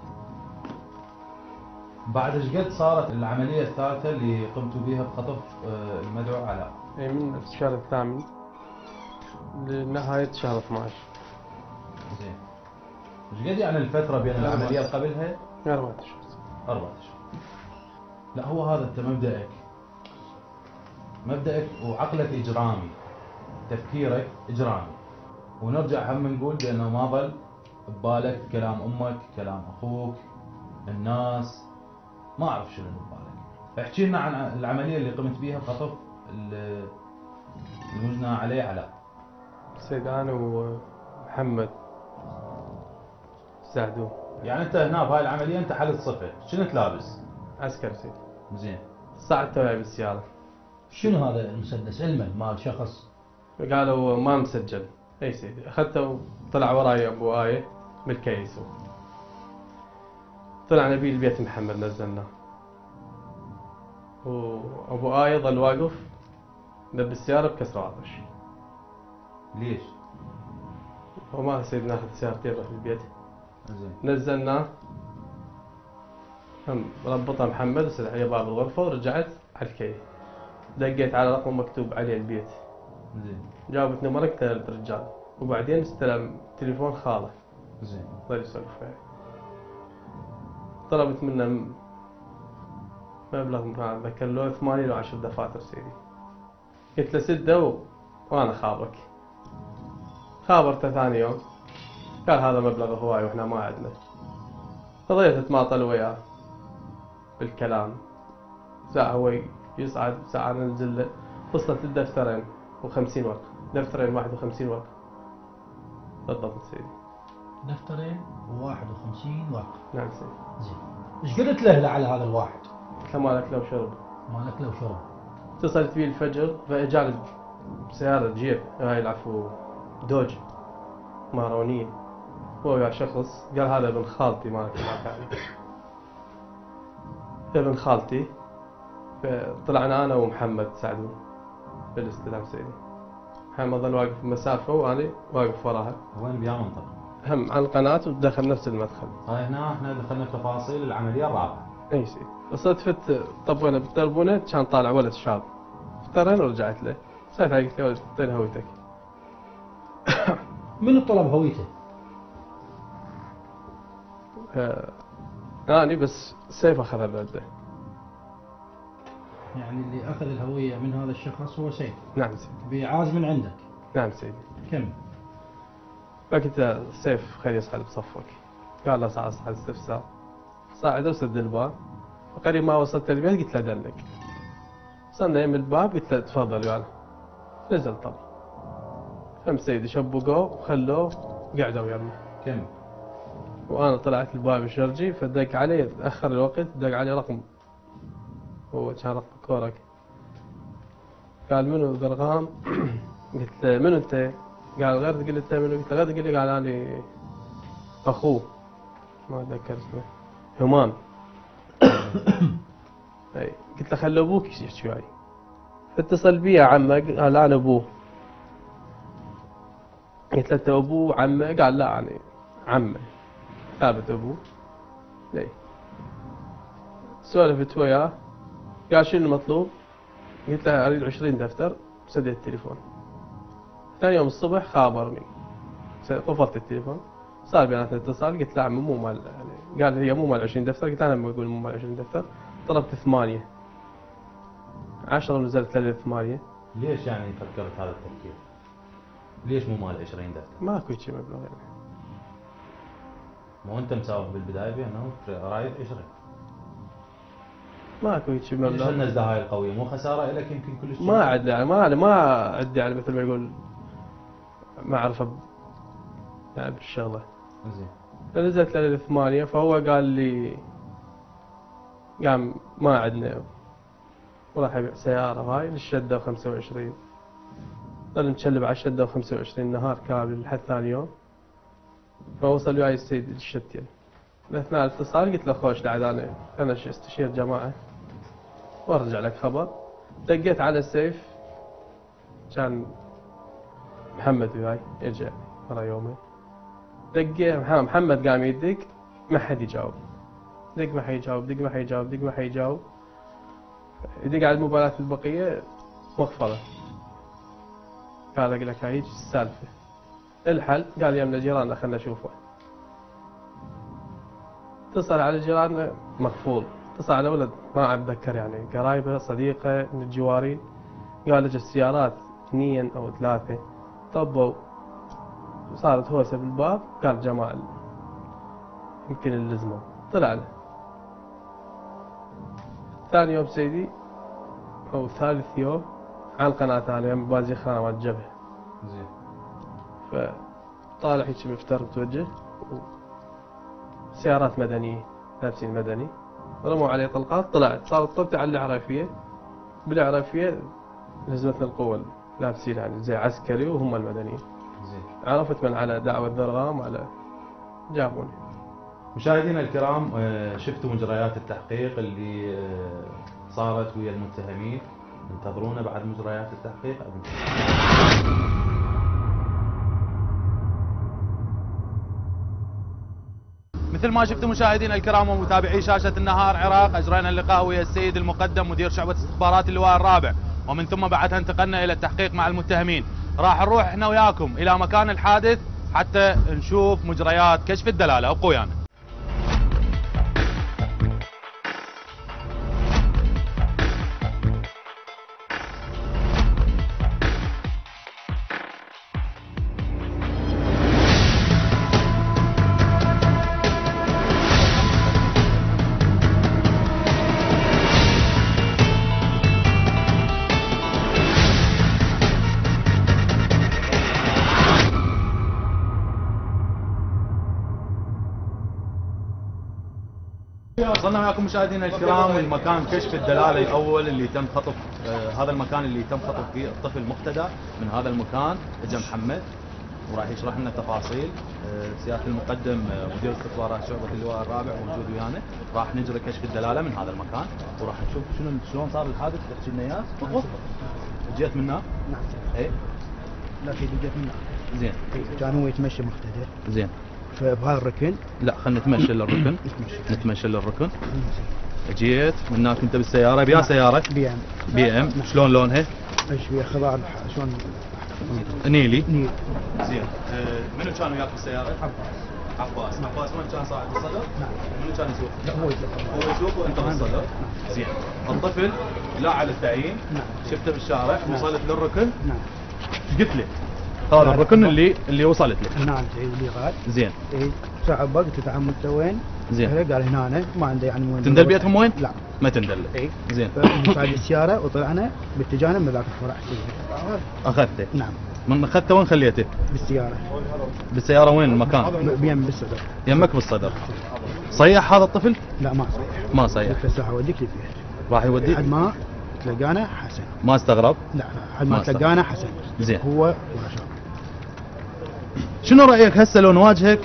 بعد ايش قد صارت العملية الثالثة اللي قمتوا بها بخطف المدعو علاء؟ أي من الشهر الثامن لنهاية شهر 12. زين. ايش قد يعني الفترة بين العمليات قبلها؟ 4 أشهر. 4 أشهر. لا هو هذا انت مبدأك وعقلك إجرامي، تفكيرك إجرامي. ونرجع هم نقول بأنه ما ظل ببالك كلام أمك، كلام أخوك، الناس، ما أعرف شنو ببالك. احكي لنا عن العملية اللي قمت بيها بخطف المجنى عليه علاء. سيد أنا ومحمد ساعدوه. يعني أنت هنا بهاي العملية أنت حلت صفة، شنو لابس؟ عسكري سيدي. زين. صعدت وياي بالسيارة. شنو هذا المسدس؟ علما مال شخص. قالوا ما مسجل. اي سيدي. اخذته وطلع وراي ابو آية بالكيس. طلعنا بيه البيت محمد نزلناه. وابو آية ظل واقف دب السيارة بكسر عطش. ليش؟ وما سيد ناخذ سيارتين نروح البيت. زين. نزلناه، هم ربطها محمد وسد على باب الغرفة ورجعت على الكي. دقيت على رقم مكتوب عليه البيت. زين. جابت نمرك ثلاث رجال، وبعدين استلم تليفون خاله. زين. ظل يسولف وياي. طلبت منه مبلغ ما اتذكر له 8 أو 10 دفاتر سيدي. قلت له سده وانا خابرك. خابرته ثاني يوم قال هذا مبلغ هواي واحنا ما عندنا. فضليت اتماطل وياه بالكلام، ساعة هو يصعد ساعة ننزل له. وصلت الدفترين و50 ورقة، دفترين 51 ورقة بالضبط سيدي. دفترين و51 ورقة. نعم سيدي. زين. ايش قلت له على هذا الواحد؟ قلت له مالك له وشرب. مالك له وشرب. اتصلت بيه الفجر فاجاني بسيارة جيب، هاي العفو دوج مارونية، هو ويا شخص قال هذا ابن خالتي مالك المكان. ابن خالتي. فطلعنا انا ومحمد ساعدون بالاستلام سيدي. محمد ظل واقف بمسافة وانا واقف وراها. وين بيا منطقة؟ هم على القناة ودخل نفس المدخل. هاي هنا احنا دخلنا تفاصيل العملية الرابعة. اي سيدي. صدفة طبينا بالتلفونة كان طالع ولد شاب. افترين ورجعت له. ساعتها قلت له اعطيني هويتك. منو طلب هويته؟ أنا بس سيف أخذها بيده. يعني اللي اخذ الهوية من هذا الشخص هو سيف. نعم سيدي. بعاز من عندك. نعم سيدي. كم؟ فقلت له سيف خليه يصعد بصفك. قال له صعد استفسار. صعد وسد الباب. وقريب ما وصلت البيت قلت له دلك. وصلنا يم الباب قلت له تفضل ويانا. نزل طب. فهم سيدي شبقوه وخلوه قعدوا ويانا. كم؟ وانا طلعت الباب الشرجي فدق علي، تاخر الوقت دق علي رقم، هو كان رقم كورك. قال منو ذرغام؟ قلت له منو انت؟ قال غير. قلت له منو؟ قلت له غير. قال لي قال انا اخوه ما اتذكر اسمه همام. اي قلت له خلي ابوك يحكي وياي. فاتصل بي عمه قال انا ابوه. قلت له انت ابوه عمه؟ قال لا انا عمه ثابت ابوه. ليه؟ سولفت وياه قال شنو المطلوب؟ قلت له اريد 20 دفتر. سديت التليفون. ثاني يوم الصبح خابرني، قفلت التليفون. صار بيناتنا اتصال. قلت له عمي مو مال يعني. قال هي مو مال 20 دفتر. قلت انا بقول مو مال 20 دفتر. طلبت 8 10 ونزلت له 8. ليش يعني فكرت هذا التفكير؟ ليش مو مال 20 دفتر؟ ماكو شيء مبلغ يعني. مو انت مساوي بالبداية بانه رايد 20. ماكو شيء ليش مبلغ. النزلة هاي القوية؟ مو خسارة لك يمكن كل شيء؟ ما عد يعني ما عد يعني مثل ما يقول ما اعرفه يعني بالشغله. زين. فنزلت له 8 فهو قال لي قام ما عندنا وراح يبيع سيارة هاي للشدة 25. ظل نشلب على الشدة 25 نهار كامل لحد ثاني يوم. فوصل وياي السيد الشتين. اثناء الاتصال قلت له خوش لعد انا استشير جماعة وارجع لك خبر. دقيت على السيف كان محمد وياي يرجع ورا يومين. دقيت محمد قام يدق ما حد يجاوب. دق ما حيجاوب، دق ما حيجاوب، دق ما حيجاوب. يدق على الموبايلات البقية مقفلة. قال اقول لك هاي السالفة. الحل قال يمنا جيراننا خلنا نشوفه. اتصل على جيراننا مقفول. اتصل على ولد ما اتذكر يعني قرايبه صديقه من الجوارين. قال لك السيارات 2 أو 3 طبوا. صارت هوسة بالباب. قال جمال يمكن اللزمه. طلع له. ثاني يوم سيدي او ثالث يوم على القناة ثانية يوم بازي خانة مال الجبهة. زين. فطالع هيك مفتر متوجه سيارات مدنية لابسين مدني رموا عليه طلقات. طلعت صارت طلقة على العرافية. بالعرافية لزمتنا القوة لابسين يعني زي عسكري وهم المدنيين. زين. عرفت من على دعوة ذرغام على جابوني. مشاهدينا الكرام، شفتوا مجريات التحقيق اللي صارت ويا المتهمين. انتظرونا بعد مجريات التحقيق. مثل ما شفتوا مشاهدينا الكرام ومتابعي شاشة النهار عراق، أجرينا اللقاء ويا السيد المقدم مدير شعبة استخبارات اللواء الرابع، ومن ثم بعدها انتقلنا إلى التحقيق مع المتهمين. راح نروح احنا وياكم إلى مكان الحادث حتى نشوف مجريات كشف الدلالة. ابقوا ويانا. وصلنا معكم مشاهدينا الكرام لمكان كشف الدلاله الاول اللي تم خطف هذا المكان اللي تم خطف فيه الطفل مقتدى. من هذا المكان اجى محمد وراح يشرح لنا تفاصيل. سياده المقدم مدير استخبارات شعبه اللواء الرابع موجود ويانا. راح نجري كشف الدلاله من هذا المكان وراح نشوف شلون صار الحادث. تحكي لنا اياه بالضبط. جيت منا؟ نعم. اي لا في جت منه. زين. كان هو يتمشى مقتدى. زين. فبهذا الركن. لا خلينا نتمشى للركن. نتمشى للركن. جيت من هناك انت بالسياره. بيا سياره؟ بي ام. شلون لونها؟ ايش فيها خضار شلون؟ نيلي. نيل. زين. منو كان وياك بالسياره؟ عباس. عباس وين كان صاعد بالصدر؟ نعم. منو كان يسوق؟ لا هو يسوق. هو يسوق وانت بالصدر؟ زين. الطفل لا على التعيين. نعم. شفته بالشارع. وصلت للركن. نعم. ايش قلت له؟ هذا الركن اللي وصلت له. نعم اللي غاد. زين. اي ساعة بقى قلت له تعال انت وين؟ زين. قال هنا ما عنده يعني وين. تندل بيتهم وين؟ لا. ما تندل. اي. زين. فصعد السيارة وطلعنا باتجاهنا من ذاك الفرع. اخذته. نعم. من اخذته وين خليته؟ بالسيارة. بالسيارة وين المكان؟ بيم بالصدر. يمك بالصدر. صيح هذا الطفل؟ لا ما صيح. ما صيح. قلت له ساعة اوديك للبيت. راح يوديك؟ لحد ما تلقانا حسن. ما استغرب؟ لا لحد ما تلقانا حسن. زين. هو ورشاد. شنو رأيك هسه لو نواجهك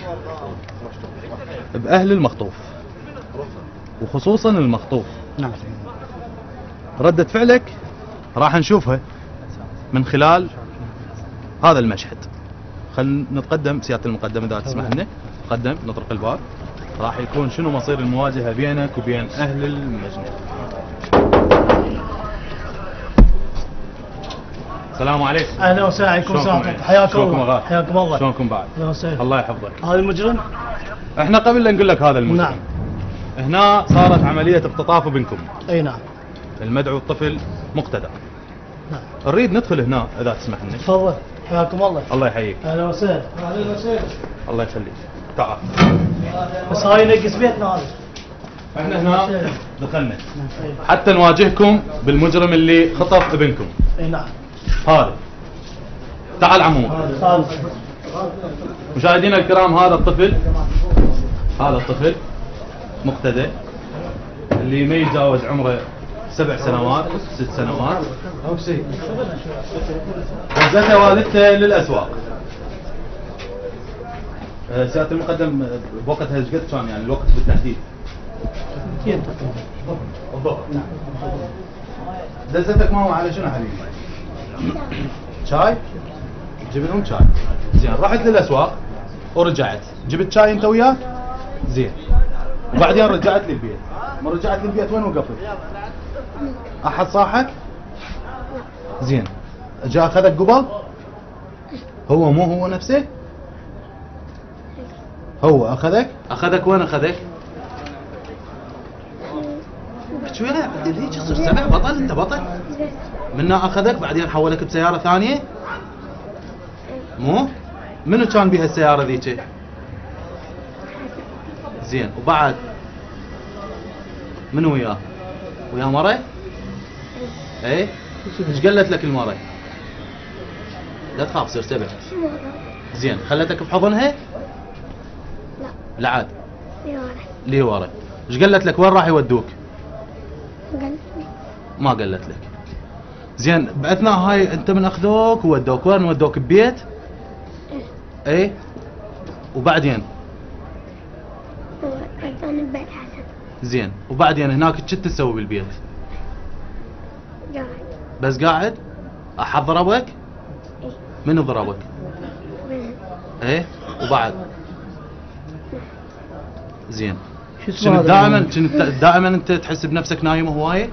بأهل المخطوف وخصوصا المخطوف؟ نعم. ردة فعلك راح نشوفها من خلال هذا المشهد. خلينا نتقدم سيادة المقدم إذا تسمح لنا. نتقدم نطرق الباب. راح يكون شنو مصير المواجهة بينك وبين أهل المجني. السلام عليكم. اهلا وسهلا. عليكم السلام. حياكم الله. حياكم الله. شلونكم بعد؟ اهلا وسهلا. الله يحفظك. هذا المجرم؟ احنا قبل لا نقول لك هذا المجرم. نعم. هنا صارت عملية اختطاف بينكم. اي نعم. المدعو الطفل مقتدى. نعم. نريد ندخل هنا اذا تسمح لنا. تفضل. حياكم الله. الله يحييك. اهلا وسهلا. اهلا وسهلا. الله يخليك. تعال. بس هاي ينقص بيتنا هذا. احنا هنا دخلنا حتى نواجهكم بالمجرم اللي خطف ابنكم. اي نعم. هذا. تعال عمو. مشاهدينا الكرام، هذا الطفل مقتدى اللي ما يتجاوز عمره 7 سنوات 6 سنوات. وزته والدته للاسواق. سيادة المقدم بوقتها ايش قد كان يعني الوقت بالتحديد؟ بالضبط. دزتك ماما على شنو حبيبي؟ شاي؟ جبت لهم شاي. زين. رحت للاسواق ورجعت. جبت شاي انت وياه؟ زين. وبعدين رجعت للبيت. ما رجعت للبيت وين وقفت؟ احد صاحك؟ زين. جاء اخذك قبل؟ هو مو هو نفسه؟ هو اخذك؟ اخذك وين اخذك؟ شو يا عدل هيك تصير سبع بطل. انت بطل. منها اخذك بعدين حولك بسياره ثانيه؟ مو؟ منو كان بيها السياره ذيك؟ زين. وبعد منو وياه؟ وياه مره؟ ايه؟ ايش قالت لك المره؟ لا تخاف صير سبع. زين. خلتك بحضنها؟ لا. لا عاد. لورا. ليه ورا؟ ايش قالت لك وين راح يودوك؟ قالت لي. ما قالت لك. زين. باثناء هاي انت من اخذوك وودوك وين؟ ودوك ببيت؟ ايه. وبعدين؟ أنا ببيت حسن. زين، وبعدين هناك شو تسوي بالبيت؟ قاعد. بس قاعد؟ أحد ضربك؟ إيه. من ضربك؟ بنت. ايه، وبعد؟ زين. شو اسمه كنت دائما انت تحس بنفسك نايم هوايه؟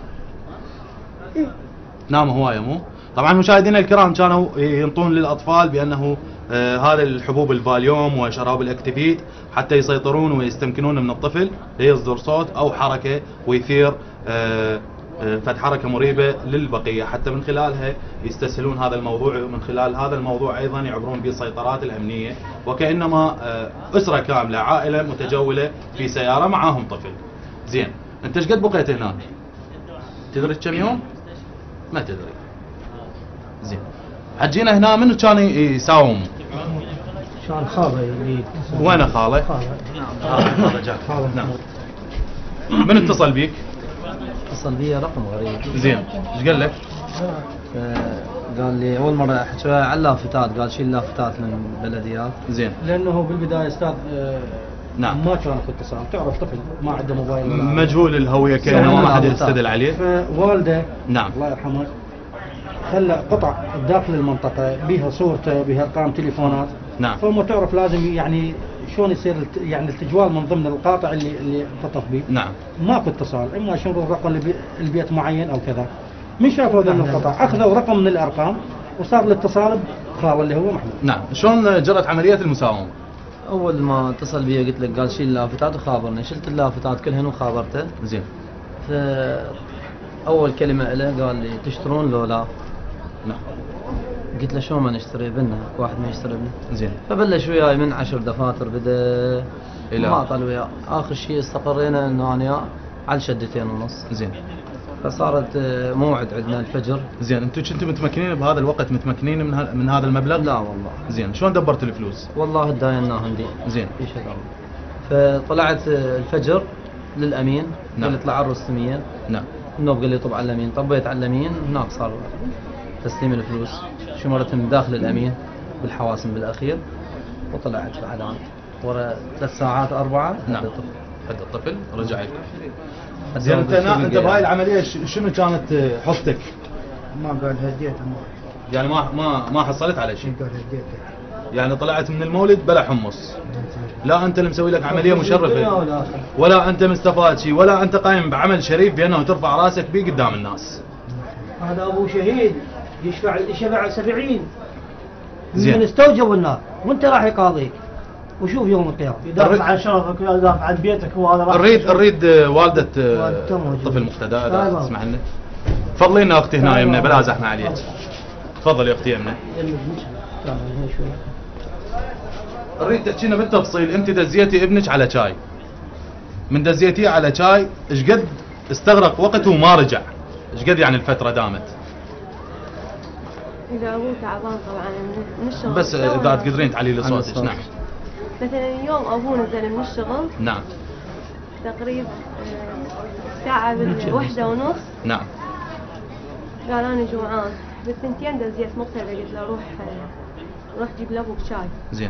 نام هوايه مو؟ طبعا مشاهدينا الكرام كانوا ينطون للاطفال بانه هذا الحبوب الفاليوم وشراب الاكتيفيت حتى يسيطرون ويستمكنون من الطفل ليصدر صوت او حركه ويثير فد حركه مريبه للبقيه، حتى من خلالها يستسهلون هذا الموضوع، ومن خلال هذا الموضوع ايضا يعبرون بالسيطرات الامنيه، وكانما اسره كامله عائله متجوله في سياره معاهم طفل. زين، انت ايش قد بقيت هناك؟ تدري كم يوم؟ ما تدري. زين، حجينا هنا منو كان يساوم؟ كان خاله اللي وين خاله؟ خاله جاك. نعم. من اتصل بيك؟ اتصل بي رقم غريب. زين، ايش قال لك؟ قال لي اول مره حكى على اللافتات، قال شيل اللافتات من البلديات. زين. لانه بالبدايه استاذ نعم. ما كان في اتصال، تعرف طفل ما عنده موبايل ولا مجهول الهويه كانه ما حد يستدل عليه. فوالده نعم الله يرحمه خلى قطع داخل المنطقه بها صورته بها ارقام تليفونات. نعم. فما تعرف لازم يعني شلون يصير يعني التجوال من ضمن القاطع اللي اختطف به. نعم. ماكو اتصال، اما شنو الرقم البيت معين او كذا. من شافوا هذول القطع اخذوا رقم من الارقام وصار الاتصال بخاله اللي هو محمود. نعم، شلون جرت عمليه المساومه؟ اول ما اتصل بي قلت لك قال شيل اللافتات وخابرني، شلت اللافتات كلهن وخابرته. زين. اول كلمه له قال لي تشترون لو لا؟ نعم. قلت له شلون ما نشتري بنا؟ واحد ما يشتري بنا. زين. فبلش وياي من 10 دفاتر بدا الى ما طال وياه، اخر شيء استقرينا انه انا على 2.5 شدة. زين. فصارت موعد عندنا الفجر. زين، انتم كنتوا متمكنين بهذا الوقت متمكنين من هذا المبلغ؟ لا والله. زين، شلون دبرت الفلوس؟ والله تدايناهم دي. زين. في شغل. فطلعت الفجر للامين. نعم. قال لي اطلع على الرسميه. نعم. النوب قال لي طب على الامين، طبيت على الامين، هناك صار تسليم الفلوس، شمرت من داخل الامين بالحواسم بالاخير، وطلعت بعدان ورا 3 ساعات 4. نعم. هذا الطفل رجع لك. زين، انت بهاي العمليه شنو كانت حصتك؟ ما قال هديته يعني ما حصلت على شيء؟ قال هديته. يعني طلعت من المولد بلا حمص. لا انت اللي مسوي لك عمليه مشرفه، ولا انت مستفاد شيء، ولا انت قايم بعمل شريف بانه ترفع راسك بيه قدام الناس. هذا ابو شهيد يشفع 70 زين. من استوجبوا النار وانت راح يقاضيك وشوف يوم القيامه يدافع عن شرفك ويدافع عن بيتك وهذا راح نريد والده طفل مقتدى اذا تسمح لنا. تفضلي لنا اختي هنا يمنا بلا زحمه عليك. تفضلي اختي يمنا. نريد تحكي لنا بالتفصيل، انت دزيتي ابنك على شاي، من دزيتيه على شاي ايش قد استغرق وقت وما رجع؟ ايش قد يعني الفتره دامت؟ اذا ابوه تعبان طبعا من الشغل، بس اذا تقدرين تعلي لي صوتك. نعم. مثلا اليوم ابوه نزل من الشغل. نعم. تقريبا الساعة 1:30. نعم. قال انا جوعان، بالثنتين دزيت مقتدى قلت له روح جيب لابوك شاي. زين.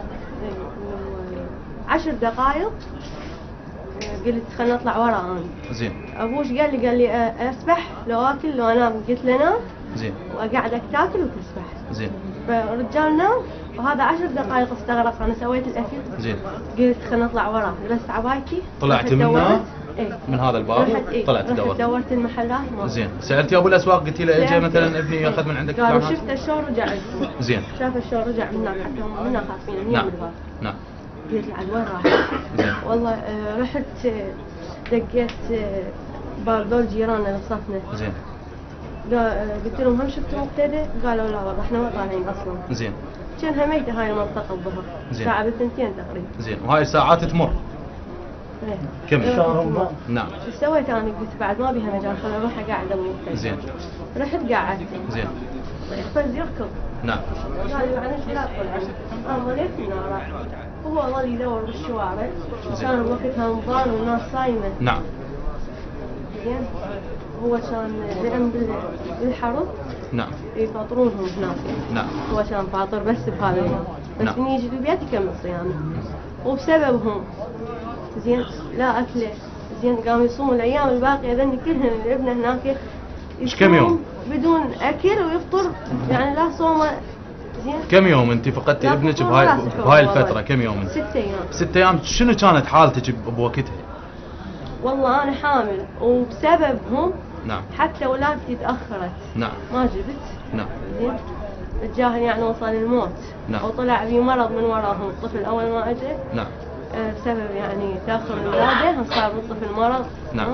10 دقائق قلت خلنا نطلع ورا انا. زين. ابوش قال لي اسبح لو اكل لو انام، قلت له نام. زين. واقعدك تاكل وتسبح. زين. فالرجال نام وهذا 10 دقائق استغرق، انا سويت الاكل. زين. قلت خلنا نطلع ورا، لبست عبايتي طلعت منها؟ ايه؟ من هذا الباب؟ طلعت دورت المحلات. زين، سالتي ابو الاسواق قلتي له اجى مثلا ابني ياخذ من عندك؟ قالوا شفت الشو رجع. زين. شاف الشو رجع من هناك، حتى هم منا خايفين. نعم. نعم. قلت له عاد وين راح؟ زين. والله رحت دقيت باب ذول جيراننا اللي صفنا. زين. قلت لهم هم شفتوا مقتدى؟ قالوا لا والله احنا ما طالعين اصلا. زين. كانها ميته هاي المنطقه الظهر. الساعه 2 تقريبا. زين، وهاي الساعات تمر. ايه. كمل. نعم. شو سويت انا؟ قلت بعد ما بيها مجال خليني اروح اقعد ابو مقتدى. زين. رحت قعدت. زين. فز يركض. نعم. قال لي معلش لا تطلع. انا مليت من ورا. هو ظل يدور بالشوارع. كان وقتها رمضان والناس صايمه. نعم. زين. هو كان بيعمل بالحرب. نعم. يفطرونهم هناك. نعم. هو كان فاطر بس بهذا اليوم. بس نعم. من يجي البيت يكمل صيامه. وبسببهم زين لا أكله زين قام يصوم الأيام الباقية ذني كلهن الابن هناك إيش كم يوم؟ بدون أكل ويفطر يعني لا صومه زين. كم يوم انت فقدتي لا، ابنك فطور بهاي ولا سحور بهاي والله. الفتره؟ كم يوم انت؟ 6 أيام. 6 ايام. شنو كانت حالتك بوقتها؟ والله أنا حامل وبسببهم نعم حتى ولادتي تأخرت نعم ما جبت نعم زين الجاهل يعني وصل الموت. نعم. أو طلع بي مرض من وراهم الطفل أول ما أجى نعم بسبب يعني تأخر الولادة صار بالطفل مرض. نعم.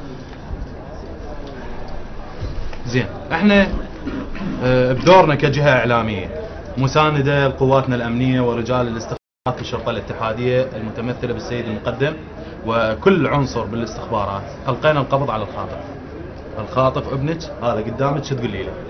زين احنا بدورنا كجهه اعلاميه مسانده لقواتنا الامنيه ورجال الاستخبارات في الشرطه الاتحاديه المتمثله بالسيد المقدم وكل عنصر بالاستخبارات، القينا القبض على الخاطف. الخاطف ابنك هذا قدامك، شو تقولي له؟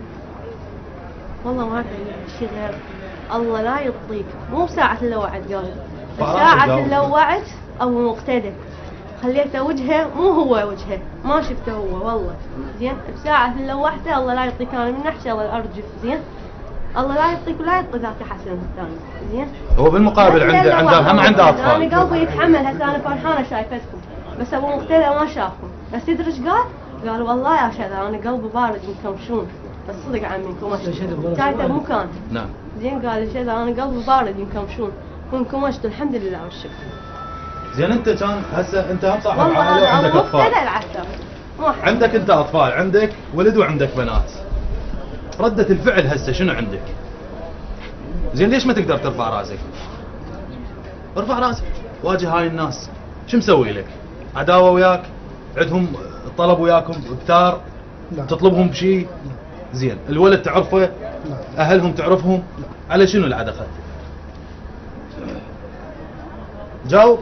والله ما في شيء غير الله لا يطيك. مو بساعة اللوعت قال فراغ ساعة الجو. اللوعت أو مقتدى خليته وجهه مو هو وجهه ما شفته هو والله زين. بساعة اللوحته الله لا يطيك أنا من نحشي الله الأرجف زين. الله لا يطيك ولا يعطي ذاك حسن الثاني زين. هو بالمقابل هم عنده اطفال. أنا قلبي يتحمل هسه أنا فرحانة شايفتكم بس أبو مقتدى ما شافهم. بس تدري ايش قال؟ قال والله يا شذا أنا قلبي بارد منكم شون بس صدق عنكم كانت بمكان نعم زين. قال لي شذا انا قلبي بارد ينكمشون وانكمشت الحمد لله والشكر. زين انت كان هسه انت هم صاحب والله عائله انا وعندك اطفال. مبتلى العسل عندك انت اطفال، عندك ولد وعندك بنات. ردة الفعل هسه شنو عندك؟ زين ليش ما تقدر ترفع راسك؟ ارفع راسك واجه هاي الناس. شو مسوي لك؟ عداوه وياك؟ عندهم طلب وياكم كثار؟ لا. تطلبهم بشيء؟ زين الولد تعرفه؟ لا. اهلهم تعرفهم؟ على شنو العدا اخذت؟ جاوب.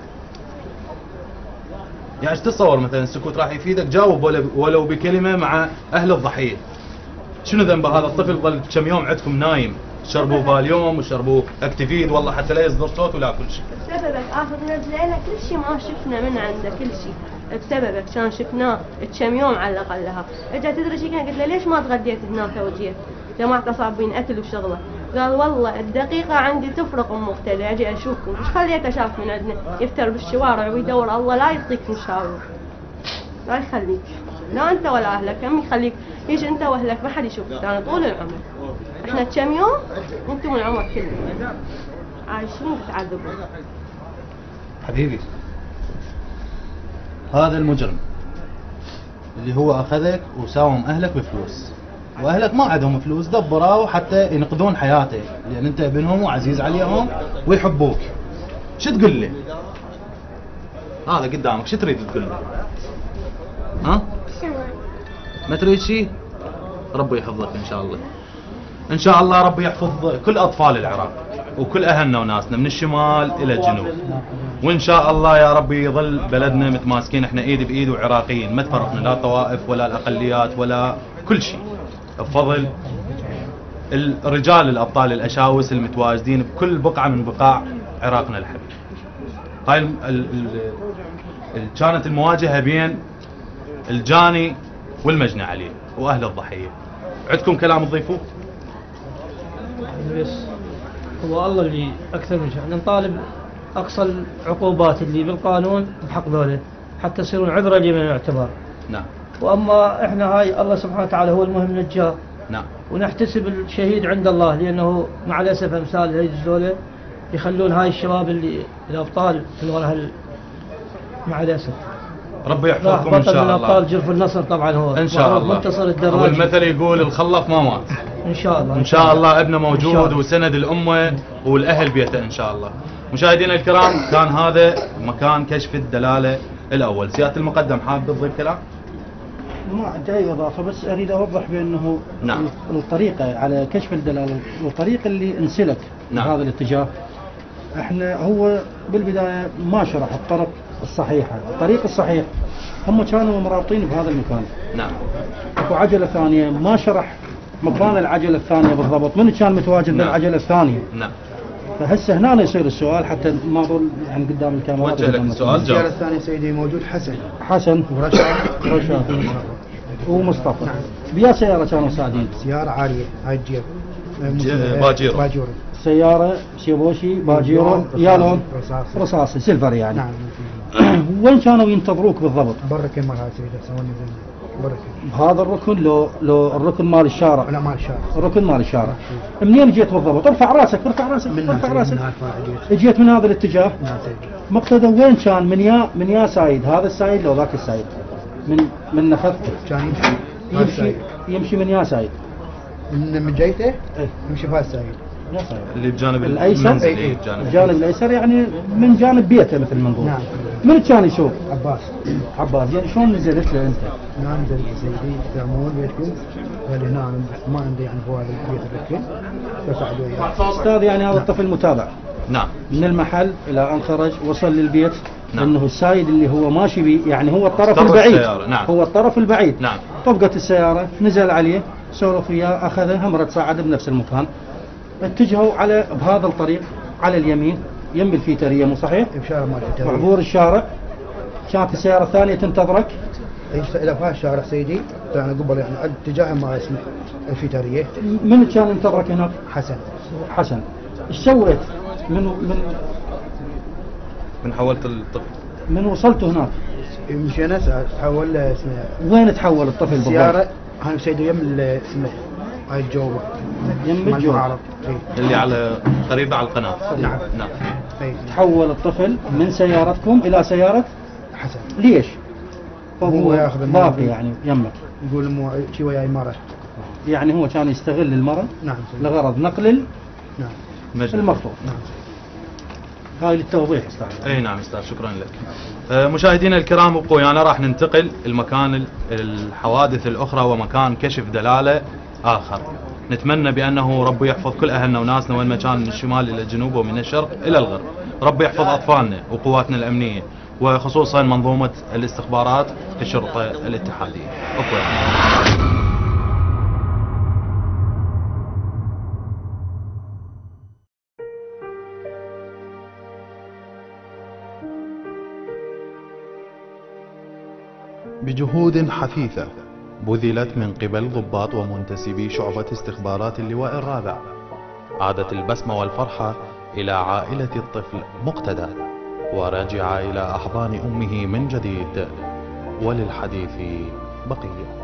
يعني ايش تتصور مثلا السكوت راح يفيدك؟ جاوب ولو بكلمه مع اهل الضحيه. شنو ذنب هذا الطفل ظل كم يوم عندكم نايم؟ شربوا فاليوم وشربوا اكتيفيد والله حتى لا يصدر صوت ولا كل شيء. بسببك اخر نزلينا كل شيء ما شفنا من عنده كل شيء بسببك كان شفناه كم يوم على الاقل لها. اجى تدري شي كان قلت له ليش ما تغديت هناك وجيت؟ جماعة صابين اكل وشغله. قال والله الدقيقة عندي تفرق ام مقتدى اجي اشوفكم. ايش خليته شاف من عندنا يفتر بالشوارع ويدور الله لا يعطيك مشاور. لا يخليك لا انت ولا اهلك هم يخليك يجي انت واهلك ما حد يشوفك انا طول العمر. احنا كم يوم انتم العمر كله عايشين تتعذبون. حبيبي هذا المجرم اللي هو اخذك وساوم اهلك بفلوس، واهلك ما عندهم فلوس دبروا حتى ينقذون حياته لان انت ابنهم وعزيز عليهم ويحبوك. شو تقول له؟ هذا قدامك شو تريد تقول له؟ ها؟ ما تريد شيء؟ ربي يحفظك ان شاء الله. ان شاء الله ربي يحفظ كل اطفال العراق وكل اهلنا وناسنا من الشمال الى الجنوب. وان شاء الله يا ربي يظل بلدنا متماسكين احنا ايد بايد وعراقيين ما تفرقنا لا طوائف ولا الاقليات ولا كل شيء بفضل الرجال الابطال الاشاوس المتواجدين بكل بقعه من بقاع عراقنا الحبيب. هاي كانت المواجهه بين الجاني والمجني عليه واهل الضحيه. عندكم كلام تضيفوه؟ بس هو الله اللي اكثر من شيء نطالب اقصى العقوبات اللي بالقانون بحق ذولا حتى يصيرون عذرا لمن يعتبر. نعم. واما احنا هاي الله سبحانه وتعالى هو المهم نجاه. نعم. ونحتسب الشهيد عند الله لانه مع الاسف امثال هاي ذولا يخلون هاي الشباب اللي الابطال في وراء مع الاسف. ربي يحفظكم ان شاء الله. الابطال جرف النصر طبعا هو ان شاء الله. منتصر الدراجي. والمثل يقول الخلف ما مات. ان شاء الله. ان شاء الله ابنه موجود وسند الامه والاهل بيته ان شاء الله. مشاهدينا الكرام كان هذا مكان كشف الدلاله الاول. سياده المقدم حاب تضيف كلام؟ ما عندي اي اضافه بس اريد اوضح بانه نعم. الطريقه على كشف الدلاله والطريقه اللي انسلك نعم. بهذا الاتجاه احنا هو بالبدايه ما شرح الطرق الصحيحه، الطريق الصحيح هم كانوا مرابطين بهذا المكان. نعم. وعجله ثانيه ما شرح مكان العجله الثانيه بالضبط، من كان متواجد نعم. بالعجله الثانيه. نعم. فهسه هنا يصير السؤال حتى ما اظل يعني قدام الكاميرا. وجه لك السؤال جاوب. السيارة الثانية سيدي موجود حسن ورشاد ومصطفى. بيا سيارة كانوا ساعدين. سيارة عالية هاي الجيب باجيرو. باجيرو. سياره سيبوشي باجيرو يالون رصاصي سيلفر يعني. نعم. وين كانوا ينتظروك بالضبط؟ برا كم مرة سيدي سووني برا بهذا الركن لو الركن مال الشارع؟ لا مال الشارع. الركن مال الشارع. منين جيت بالضبط؟ ارفع راسك ارفع راسك ارفع راسك. جيت من هذا الاتجاه؟ نعم سيدي. مقتدى وين كان؟ من يا سايد؟ هذا السايد لو ذاك السايد؟ من نفذته كان يمشي من يا سايد؟ من جيته؟ اي يمشي بهذا السايد. اللي بجانب الايسر. المنزل. الجانب الايسر يعني من جانب بيته مثل ما نقول. نعم. من كان يسوق؟ عباس. يعني شلون نزلت له انت؟ انا نزلت سيدي تامون بيتكم قال هنا ما عندي يعني هو هذا البيت الركن فساعدوا وياه. استاذ يعني هذا الطفل متابع. نعم. من المحل الى ان خرج وصل للبيت. نعم. انه السايد اللي هو ماشي بيه يعني هو الطرف طرف البعيد. السيارة. نعم. هو الطرف البعيد. نعم. طبقت السياره نزل عليه سولف وياه اخذه همرة صعد بنفس المكان. اتجهوا على بهذا الطريق على اليمين يم الفيتريه مو صحيح؟ بشارع مال الفيتريه. وعبور الشارع كانت السياره الثانيه تنتظرك. الى في الشارع سيدي يعني قبل يعني اتجاه ما اسمه الفيتريه. من كان ينتظرك هناك؟ حسن. ايش سويت؟ من حولت الطفل؟ من وصلت هناك؟ مشينا تحول اسمه. وين تحول الطفل بالضبط؟ السياره انا سيدي يم اسمه هاي الجوبه. يم الجوبه. اللي على قريبه على القناه. نعم. نعم. تحول الطفل من سيارتكم الى سياره حسن. ليش؟ هو ياخذ باقي يعني يمك. يقول مو شي وياي مره. يعني هو كان يستغل المرة. نعم. لغرض نقل نعم. المخطوط. نعم. هاي للتوضيح استاذ. اي نعم استاذ شكرا لك. مشاهدينا الكرام ابقوا ويانا راح ننتقل المكان الحوادث الاخرى ومكان كشف دلاله اخر. نتمنى بانه ربي يحفظ كل اهلنا وناسنا وين ما كان من الشمال الى الجنوب ومن الشرق الى الغرب. ربي يحفظ اطفالنا وقواتنا الامنيه وخصوصا منظومه الاستخبارات الشرطه الاتحاديه. ابقوا ويانا. بجهود حثيثة بذلت من قبل ضباط ومنتسبي شعبة استخبارات اللواء الرابع عادت البسمة والفرحة إلى عائلة الطفل مقتدى ورجع إلى أحضان أمه من جديد وللحديث بقية.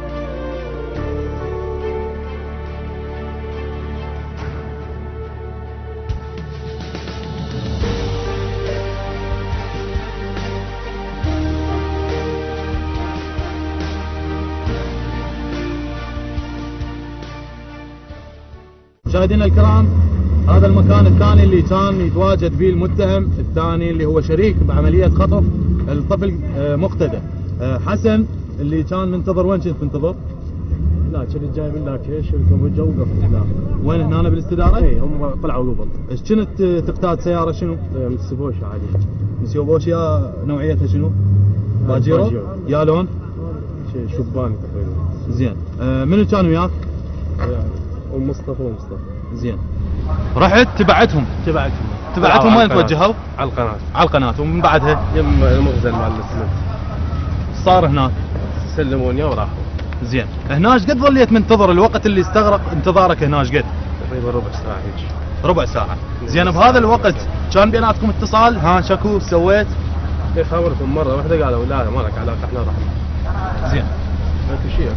مشاهدينا الكرام هذا المكان الثاني اللي كان يتواجد به المتهم الثاني اللي هو شريك بعملية خطف الطفل مقتدى. حسن اللي كان منتظر. وين كنت منتظر؟ لا كنت جاي من ذاك ركبوا جو وقفت هناك. وين هنا بالاستدارة؟ اي هم طلعوا قبل. ايش كنت تقتاد سيارة شنو؟ متسوبوشي عادي. متسوبوشي نوعيتها شنو؟ باجيرو؟ يا لون؟ شبان تقريبا. زين. منو كان وياك؟ ومصطفى. زين. رحت تبعتهم وين توجهوا؟ على القناة. على القناة ومن بعدها؟ يم المخزن مال السمنت. صار هناك؟ سلموني وراحوا. زين. هنا ايش قد ظليت منتظر الوقت اللي استغرق انتظارك هنا ايش قد؟ تقريبا ربع ساعة هيك. ربع ساعة. زين بهذا الوقت كان بيناتكم اتصال؟ ها شكو ايش سويت؟ خبرتهم مرة واحدة قالوا لا ما لك علاقة احنا رحنا. زين. ماكو شيء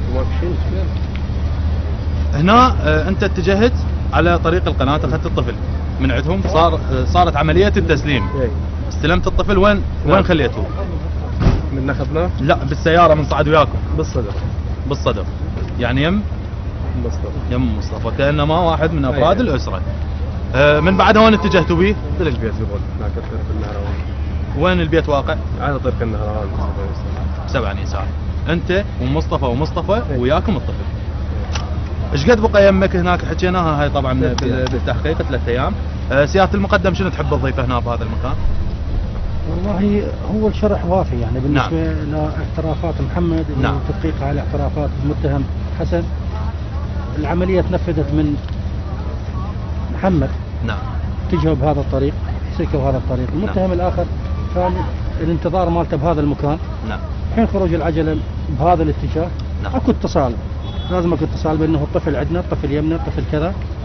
هنا انت اتجهت على طريق القناة اخذت الطفل من عندهم صارت عملية التسليم. استلمت الطفل وين خليته؟ من اخذناه؟ لا بالسيارة من صعد وياكم. بالصدر. يعني يم مصطفى كأنما واحد من افراد الاسرة. من بعدها وين اتجهتوا بيه؟ للبيت قبل هناك طريق النهروان. وين البيت واقع؟ على طريق النهروان 7 نيسان. انت ومصطفى وياكم الطفل. ايش قد بقى يمك هناك؟ حكيناها هاي طبعا بالتحقيق 3 ايام. سيادة المقدم شنو تحب تضيفه هنا بهذا المكان؟ والله هو الشرح وافي يعني بالنسبة لاعترافات محمد وتدقيق على اعترافات المتهم حسن. العملية تنفذت من محمد. نعم. اتجهوا بهذا الطريق سلكوا بهذا الطريق. المتهم الآخر كان الانتظار مالته بهذا المكان. نعم. حين خروج العجلة بهذا الاتجاه. نعم. اكو اتصال. لازم اكو اتصال بانه الطفل عندنا، الطفل يمنا، الطفل كذا.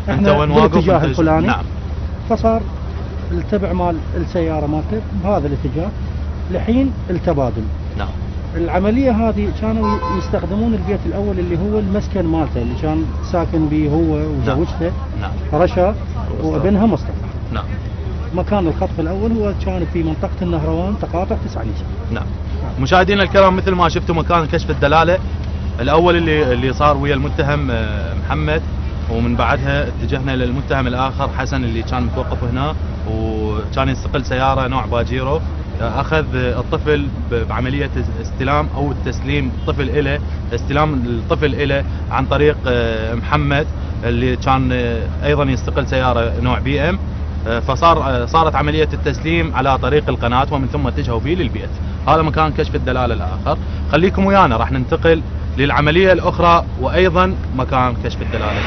انت احنا وين واقف؟ بالاتجاه الفلاني. نعم. فصار التبع مال السياره مالته بهذا الاتجاه لحين التبادل. نعم. العمليه هذه كانوا يستخدمون البيت الاول اللي هو المسكن مالته اللي كان ساكن به هو وزوجته. نعم. رشا وابنها مصطفى. نعم. مكان الخطف الاول هو كان في منطقه النهروان تقاطع 9 نيسان. نعم. مشاهدينا الكرام، مثل ما شفتوا مكان كشف الدلاله الاول اللي صار ويا المتهم محمد، ومن بعدها اتجهنا للمتهم الاخر حسن اللي كان متوقف هنا وكان يستقل سياره نوع باجيرو. اخذ الطفل بعمليه استلام او تسليم الطفل اليه، استلام الطفل اليه عن طريق محمد اللي كان ايضا يستقل سياره نوع بي ام. صارت عمليه التسليم على طريق القناه ومن ثم اتجهوا به للبيت. هذا مكان كشف الدلاله الاخر. خليكم ويانا راح ننتقل للعمليه الاخرى وايضا مكان كشف الدلاله.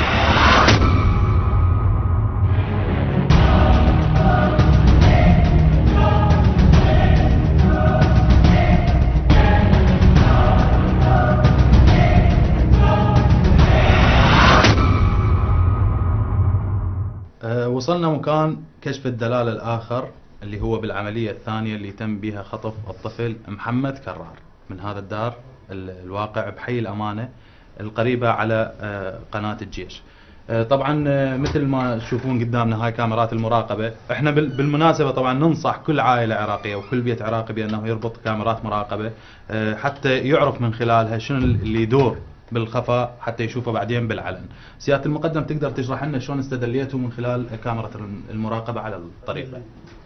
وصلنا مكان كشف الدلالة الآخر اللي هو بالعملية الثانية اللي تم بها خطف الطفل محمد كرار من هذا الدار الواقع بحي الأمانة القريبة على قناة الجيش. طبعا مثل ما تشوفون قدامنا هاي كاميرات المراقبة. احنا بالمناسبة طبعا ننصح كل عائلة عراقية وكل بيت عراقي بأنه يربط كاميرات مراقبة حتى يعرف من خلالها شنو اللي يدور بالخفاء حتى يشوفه بعدين بالعلن. سيادة المقدم تقدر تشرح لنا شلون استدليتوا من خلال كاميرا المراقبة على الطريقة؟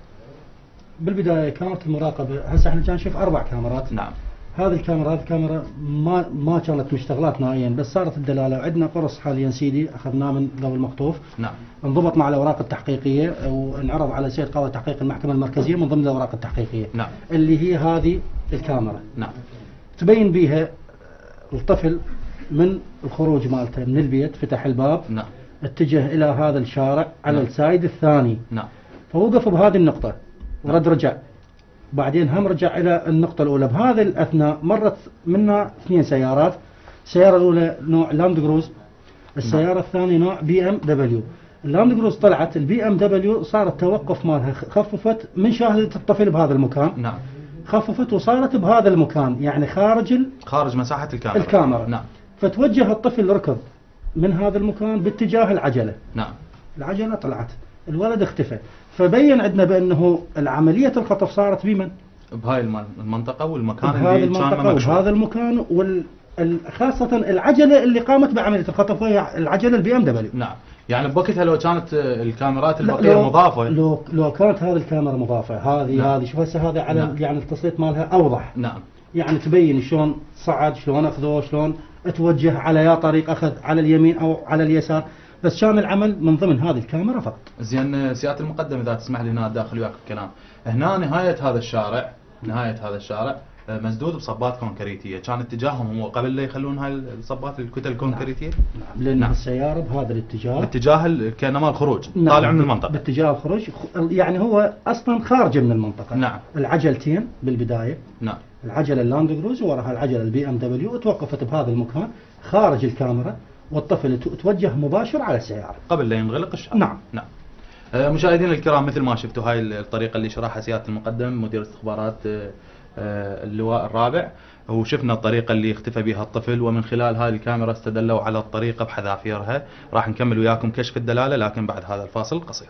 بالبداية كاميرا المراقبة هسه احنا كان نشوف 4 كاميرات. نعم. هذه الكاميرا ما كانت مشتغلات نهائيا، بس صارت الدلالة وعندنا قرص حاليا سيدي اخذناه من ذوي المخطوف. نعم. انضبطنا على الاوراق التحقيقية وانعرض على سيد قاضي تحقيق المحكمة المركزية من ضمن الاوراق التحقيقية. نعم. اللي هي هذه الكاميرا. نعم. تبين بيها الطفل من الخروج مالته من البيت، فتح الباب. نعم. اتجه الى هذا الشارع على نعم. السايد الثاني. نعم. فوقف بهذه النقطة ورد رجع، بعدين هم رجع الى النقطة الاولى. بهذا الاثناء مرت منا 2 سيارات، السيارة الاولى نوع لاند كروز، السيارة الثانية نوع بي ام دبليو. اللاند كروز طلعت، البي ام دبليو صار التوقف مالها خففت من شاهدة الطفل بهذا المكان. نعم. خففت وصارت بهذا المكان يعني خارج مساحة الكاميرا. نعم. فتوجه الطفل ركض من هذا المكان باتجاه العجلة. نعم. العجلة طلعت، الولد اختفى. فبين عندنا بأنه العملية الخطف صارت بمن؟ بهاي المنطقة والمكان بهذه المنطقة وبهذا المكان خاصة العجلة اللي قامت بعملية الخطف وهي العجلة البي ام دبليو. نعم. يعني بوقتها لو كانت الكاميرات البقية مضافة، لو كانت هذه الكاميرا مضافة، هذه شوف هسه هذا على نعم. يعني التسليط مالها أوضح. نعم. يعني تبين شلون صعد، شلون أخذوه، شلون توجه على يا طريق أخذ على اليمين أو على اليسار، بس كان العمل من ضمن هذه الكاميرا فقط. زين سيادة المقدم إذا تسمح لي هنا داخل وياك الكلام، هنا نهاية هذا الشارع مسدود بصبات كونكريتيه، كان اتجاههم هو قبل لا يخلون هاي الصبات الكتل الكونكريتيه؟ نعم. لان السياره بهذا الاتجاه، باتجاه كانما الخروج. نعم. طالع من المنطقه باتجاه الخروج، يعني هو اصلا خارج من المنطقه. نعم. العجلتين بالبدايه، نعم، العجله اللاند كروز وراها العجله البي ام دبليو توقفت بهذا المكان خارج الكاميرا، والطفل توجه مباشر على السياره قبل لا ينغلق الشارع. نعم. نعم. مشاهدينا الكرام، مثل ما شفتوا هاي الطريقه اللي شرحها سياده المقدم مدير استخبارات اللواء الرابع، وشفنا الطريقة اللي اختفى بها الطفل، ومن خلال هذه الكاميرا استدلوا على الطريقة بحذافيرها. راح نكمل وياكم كشف الدلالة لكن بعد هذا الفاصل القصير.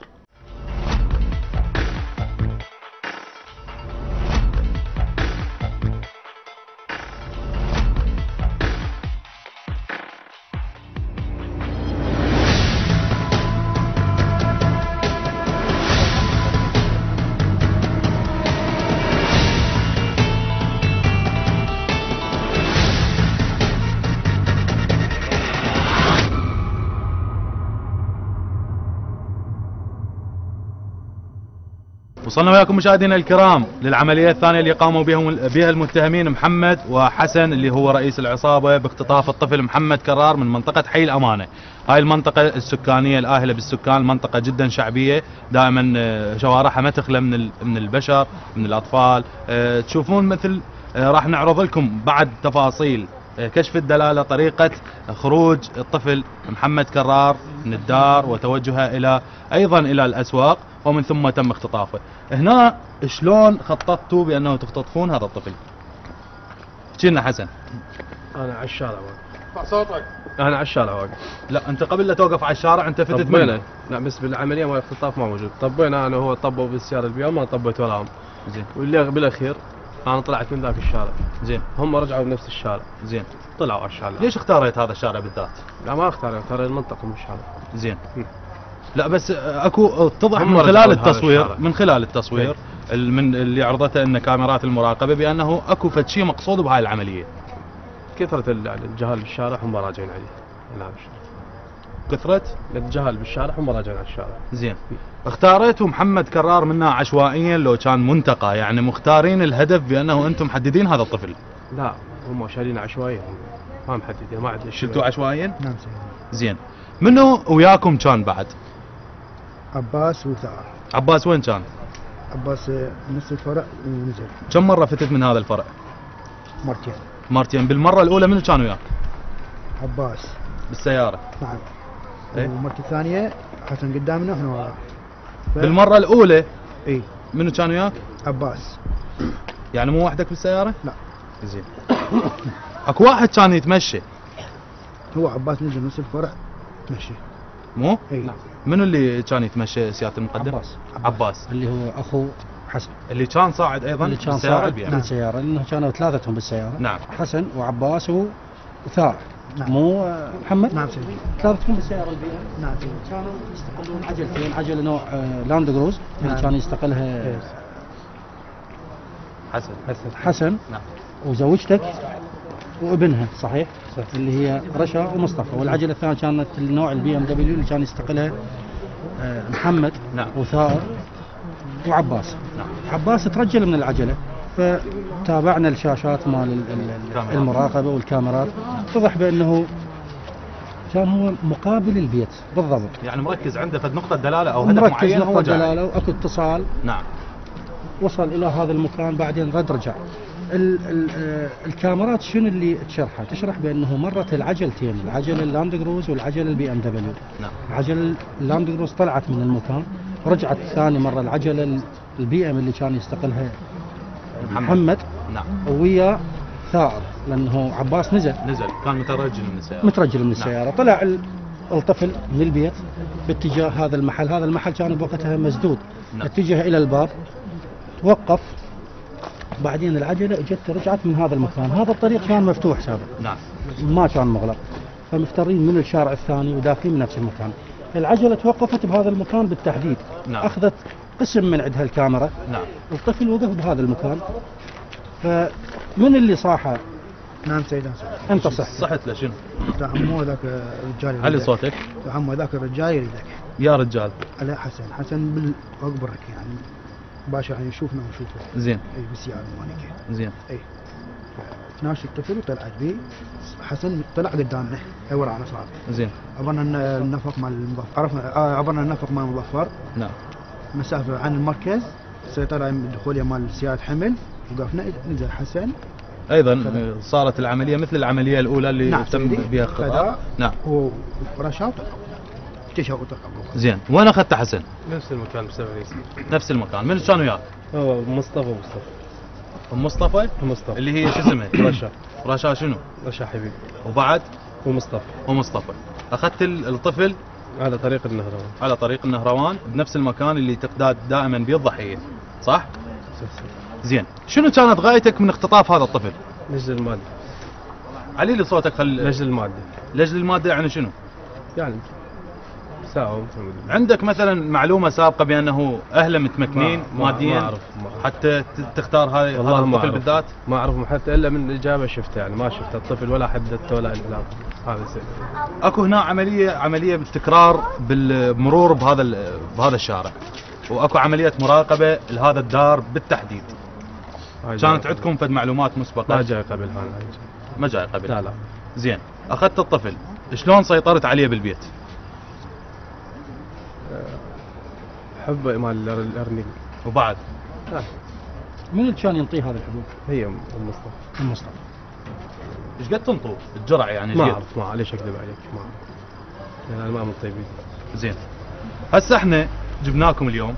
وصلنا وياكم مشاهدينا الكرام للعملية الثانية اللي قاموا بها المتهمين محمد وحسن اللي هو رئيس العصابة باختطاف الطفل محمد كرار من منطقة حي الأمانة. هاي المنطقة السكانية الآهلة بالسكان، منطقة جدا شعبية، دائما شوارعها ما تخلى من البشر، من الأطفال. تشوفون مثل راح نعرض لكم بعد تفاصيل كشف الدلالة طريقة خروج الطفل محمد كرار من الدار وتوجهه إلى أيضا إلى الأسواق، ومن ثم تم اختطافه. هنا شلون خططتوا بأنه تختطفون هذا الطفل؟ احكي لنا حسن. انا على الشارع واقف. ارفع صوتك. انا على الشارع واقف. لا أنت قبل لا توقف على الشارع أنت فتت منه. لا بس بالعمليه مال الاختطاف ما موجود. طبينا انا وهو طبوا بالسياره البيوم، ما طبيت وراهم. زين. واللي بالاخير انا طلعت من ذاك الشارع. زين. هم رجعوا بنفس الشارع. زين. طلعوا على الشارع. ليش اختاريت هذا الشارع بالذات؟ لا ما اختار المنطقه مش الشارع. زين. لا بس اكو اتضح هم من خلال رجعوا التصوير، لهذا من خلال التصوير من اللي عرضته ان كاميرات المراقبه بانه اكو فد شيء مقصود بهاي العمليه. كثرة الجهال بالشارع هم راجعين عليه. لا كثرة الجهال بالشارع هم راجعين على الشارع. زين. اختاريتوا محمد كرار منا عشوائيا لو كان منتقى، يعني مختارين الهدف بانه انتم محددين هذا الطفل؟ لا هم شايلين عشوائيا، ما محددين، ما عندنا شلتوا عشوائيا؟ نعم زين. منو وياكم كان بعد؟ عباس وثار. عباس وين كان؟ عباس نص الفرع ونزل. كم مرة فتت من هذا الفرع؟ مرتين. مرتين. بالمرة الأولى منو كان وياك؟ عباس بالسيارة. نعم. إيه؟ والمرة الثانية حسن قدامنا واحنا وراه. بالمرة الأولى اي منو كان وياك؟ عباس. يعني مو وحدك بالسيارة؟ لا. زين. اكو واحد كان يتمشى. هو عباس نزل نص الفرع تمشي. مو؟ اي. لا. منو اللي كان يتمشى سيادة المقدم؟ عباس. عباس اللي هو اخو حسن، اللي كان صاعد ايضا اللي كان بالسيارة صاعد البيئة. بالسيارة، لانه كانوا ثلاثتهم بالسيارة. نعم. حسن وعباس وثار. نعم. مو محمد؟ نعم سيدي. ثلاثتهم بالسيارة البيئة. نعم سيدي. كانوا يستقلون عجلتين، عجلة نوع لاند كروز اللي نعم. كان يستقلها حسن نعم. وزوجتك وابنها، صحيح؟ اللي هي رشا ومصطفى، والعجله الثانيه كانت النوع البي ام دبليو اللي كان يستقلها محمد نعم. وثائر وعباس. نعم. عباس ترجل من العجله، فتابعنا الشاشات مال المراقبه والكاميرات، اتضح بانه كان هو مقابل البيت بالضبط. يعني مركز عنده فد نقطة دلالة او هدف مركز معين هو نقطه جاي. دلاله، واكو اتصال. نعم. وصل الى هذا المكان بعدين رجع. الكاميرات شنو اللي تشرحها؟ تشرح بانه مرت العجلتين، العجله اللاند كروز والعجله البي ام دبليو. نعم. العجله اللاند كروز طلعت من المكان، رجعت ثاني مره العجله البي ام اللي كان يستقلها محمد. نعم. ويا ثائر، لانه عباس نزل كان مترجل من السيارة. مترجل من السياره. نعم. طلع الطفل من البيت باتجاه هذا المحل، هذا المحل كان بوقتها مسدود. نعم. اتجه الى الباب، توقف، بعدين العجله اجت رجعت من هذا المكان. هذا الطريق كان مفتوح سابق. نعم. ما كان مغلق، فمفترين من الشارع الثاني وداخلين من نفس المكان. العجله توقفت بهذا المكان بالتحديد. نعم. اخذت قسم من عندها الكاميرا. نعم. الطفل وقف بهذا المكان، فمن اللي صاحه؟ نعم سيدي. انت صح. صحت له شنو؟ عمو ذاك الرجال. علي صوتك. عمو ذاك الرجال يريدك. يا رجال. على حسن باكبرك يعني باشا يعني يشوفنا ونشوفه. زين. اي بالسياره المالكه. زين. اي. ناش الطفل وطلعت بيه، حسن طلع قدامنا اي ورانا صار. زين. عبرنا النفق مال المظفر، عرفنا عبرنا النفق مال المظفر. نعم. مسافه عن المركز، سيطره دخوليه مال سياره حمل، وقفنا نزل حسن. ايضا صارت العمليه مثل العمليه الاولى اللي نعم تم بها الخطا. نعم. هو رشاط اكتشف وطلع. زين. وين اخذت حسن؟ نفس المكان بسبب نفس المكان. من كان وياك؟ هو مصطفى. مصطفى اللي هي شو اسمها؟ رشا شنو؟ رشا حبيبي. وبعد؟ ومصطفى. اخذت الطفل على طريق النهروان. على طريق النهروان بنفس المكان اللي تقتاد دائما به الضحيه، صح؟ زين. شنو كانت غايتك من اختطاف هذا الطفل؟ لاجل المادة. علي لي صوتك لاجل المادة. لاجل المادة يعني شنو؟ يعني ساعة. عندك مثلا معلومة سابقة بأنه أهله متمكنين ماديا؟ ما أعرف. حتى تختار هذا الطفل بالذات؟ ما أعرف حتى إلا من الإجابة شفته، يعني ما شفت الطفل ولا حددته ولا العلاقة. هذا شيء. اكو هنا عملية بالتكرار بالمرور بهذا الشارع، واكو عملية مراقبة لهذا الدار بالتحديد. كانت عندكم فد معلومات مسبقة؟ ما جاي قبل هذا. ما جاي قبل؟ لا. زين. اخذت الطفل، شلون سيطرت عليه بالبيت؟ حب مال الارنب. وبعد؟ من اللي كان ينطيه هذا الحبوب؟ هي المصطفى. ايش قد تنطوا الجرع يعني؟ ما اعرف، ما ليش اكذب عليك، ما اعرف. يعني ما من طيبين. زين، هسه احنا جبناكم اليوم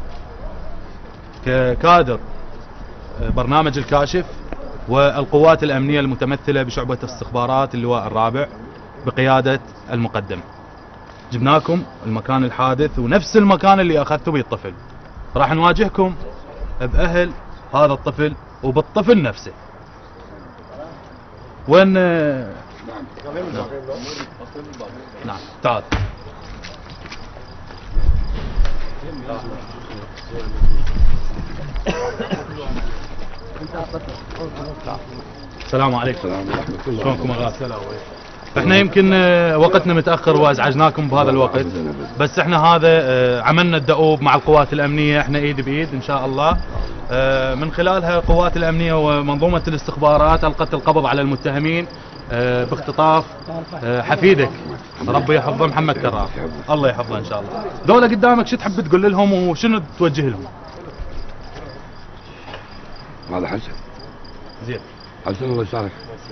ككادر برنامج الكاشف والقوات الامنيه المتمثله بشعبه استخبارات اللواء الرابع بقياده المقدم. جبناكم المكان الحادث ونفس المكان اللي اخذتوا به الطفل. راح نواجهكم باهل هذا الطفل وبالطفل نفسه. وين؟ نعم تعال. السلام عليكم. شلونكم اغاث؟ احنا يمكن وقتنا متاخر وازعجناكم بهذا الوقت، بس احنا هذا عملنا الدؤوب مع القوات الامنيه، احنا ايد بايد ان شاء الله. من خلالها القوات الامنيه ومنظومه الاستخبارات القت القبض على المتهمين باختطاف حفيدك، ربي يحفظه، محمد كرار. الله يحفظه ان شاء الله. ذولا قدامك، شو تحب تقول لهم وشنو توجه لهم؟ هذا حسن. زين. حسن الله يسامحك.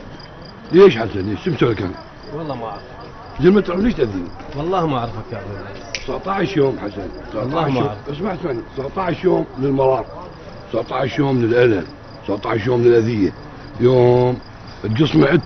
ليش حسن؟ ليش؟ شو مسوي كان؟ والله ما اعرف. زين ما تعرف ليش تأذيني؟ والله ما اعرفك يا عمي. 19 يوم حسن. والله ما اعرف. اسمعني 19 يوم للمرار، 19 يوم للألم، 19 يوم للأذية، يوم تقص معدته،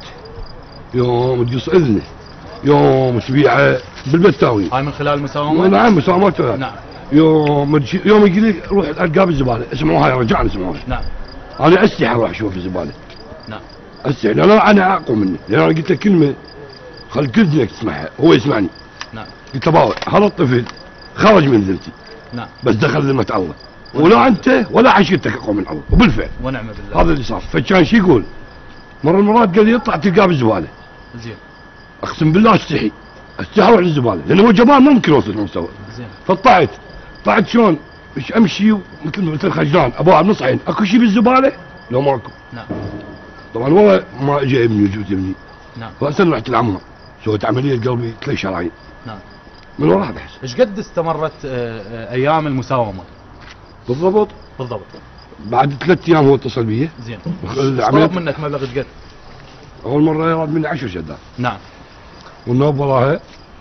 يوم تقص اذنه، يوم سبيعه بالبتاوي. هاي من خلال مساومة؟ نعم مساومته. نعم. يوم يقول لي روح القى بالزباله، اسمعوها يا رجال اسمعوها. نعم. انا استحي اروح اشوف الزباله. نعم. استحي لان انا اقوى منه، لان انا قلت له كلمه خل كل اذنك تسمعها، هو يسمعني. نعم. قلت له بابا هذا الطفل خرج من ذمتي. نعم. بس دخل ذمه الله. ولا انت ولا عشيرتك اقوى من الله، وبالفعل. ونعم بالله. هذا اللي صار، فكان شو يقول؟ مره من المرات قال لي اطلع تلقاه بالزباله. زين. اقسم بالله استحي اروح للزباله، لانه هو جبان ما ممكن يوصل المستوى. زين. فطلعت شلون؟ امشي مثل خجلان، ابوها بنصحين، اكو شيء بالزباله؟ لو ماكو. نعم. طبعا والله ما اجى ابني وجبت ابني. نعم. فاسال رحت العمار، سويت عمليه قلبي 3 شرايين. نعم. من وراها بحس. ايش قد استمرت ايام المساومه؟ بالضبط؟ بالضبط. بعد 3 ايام هو اتصل بي. زين. العمليه طلب منك مبلغ ايش قد؟ اول مره يراد مني 10 شدات. نعم. والنوب وراها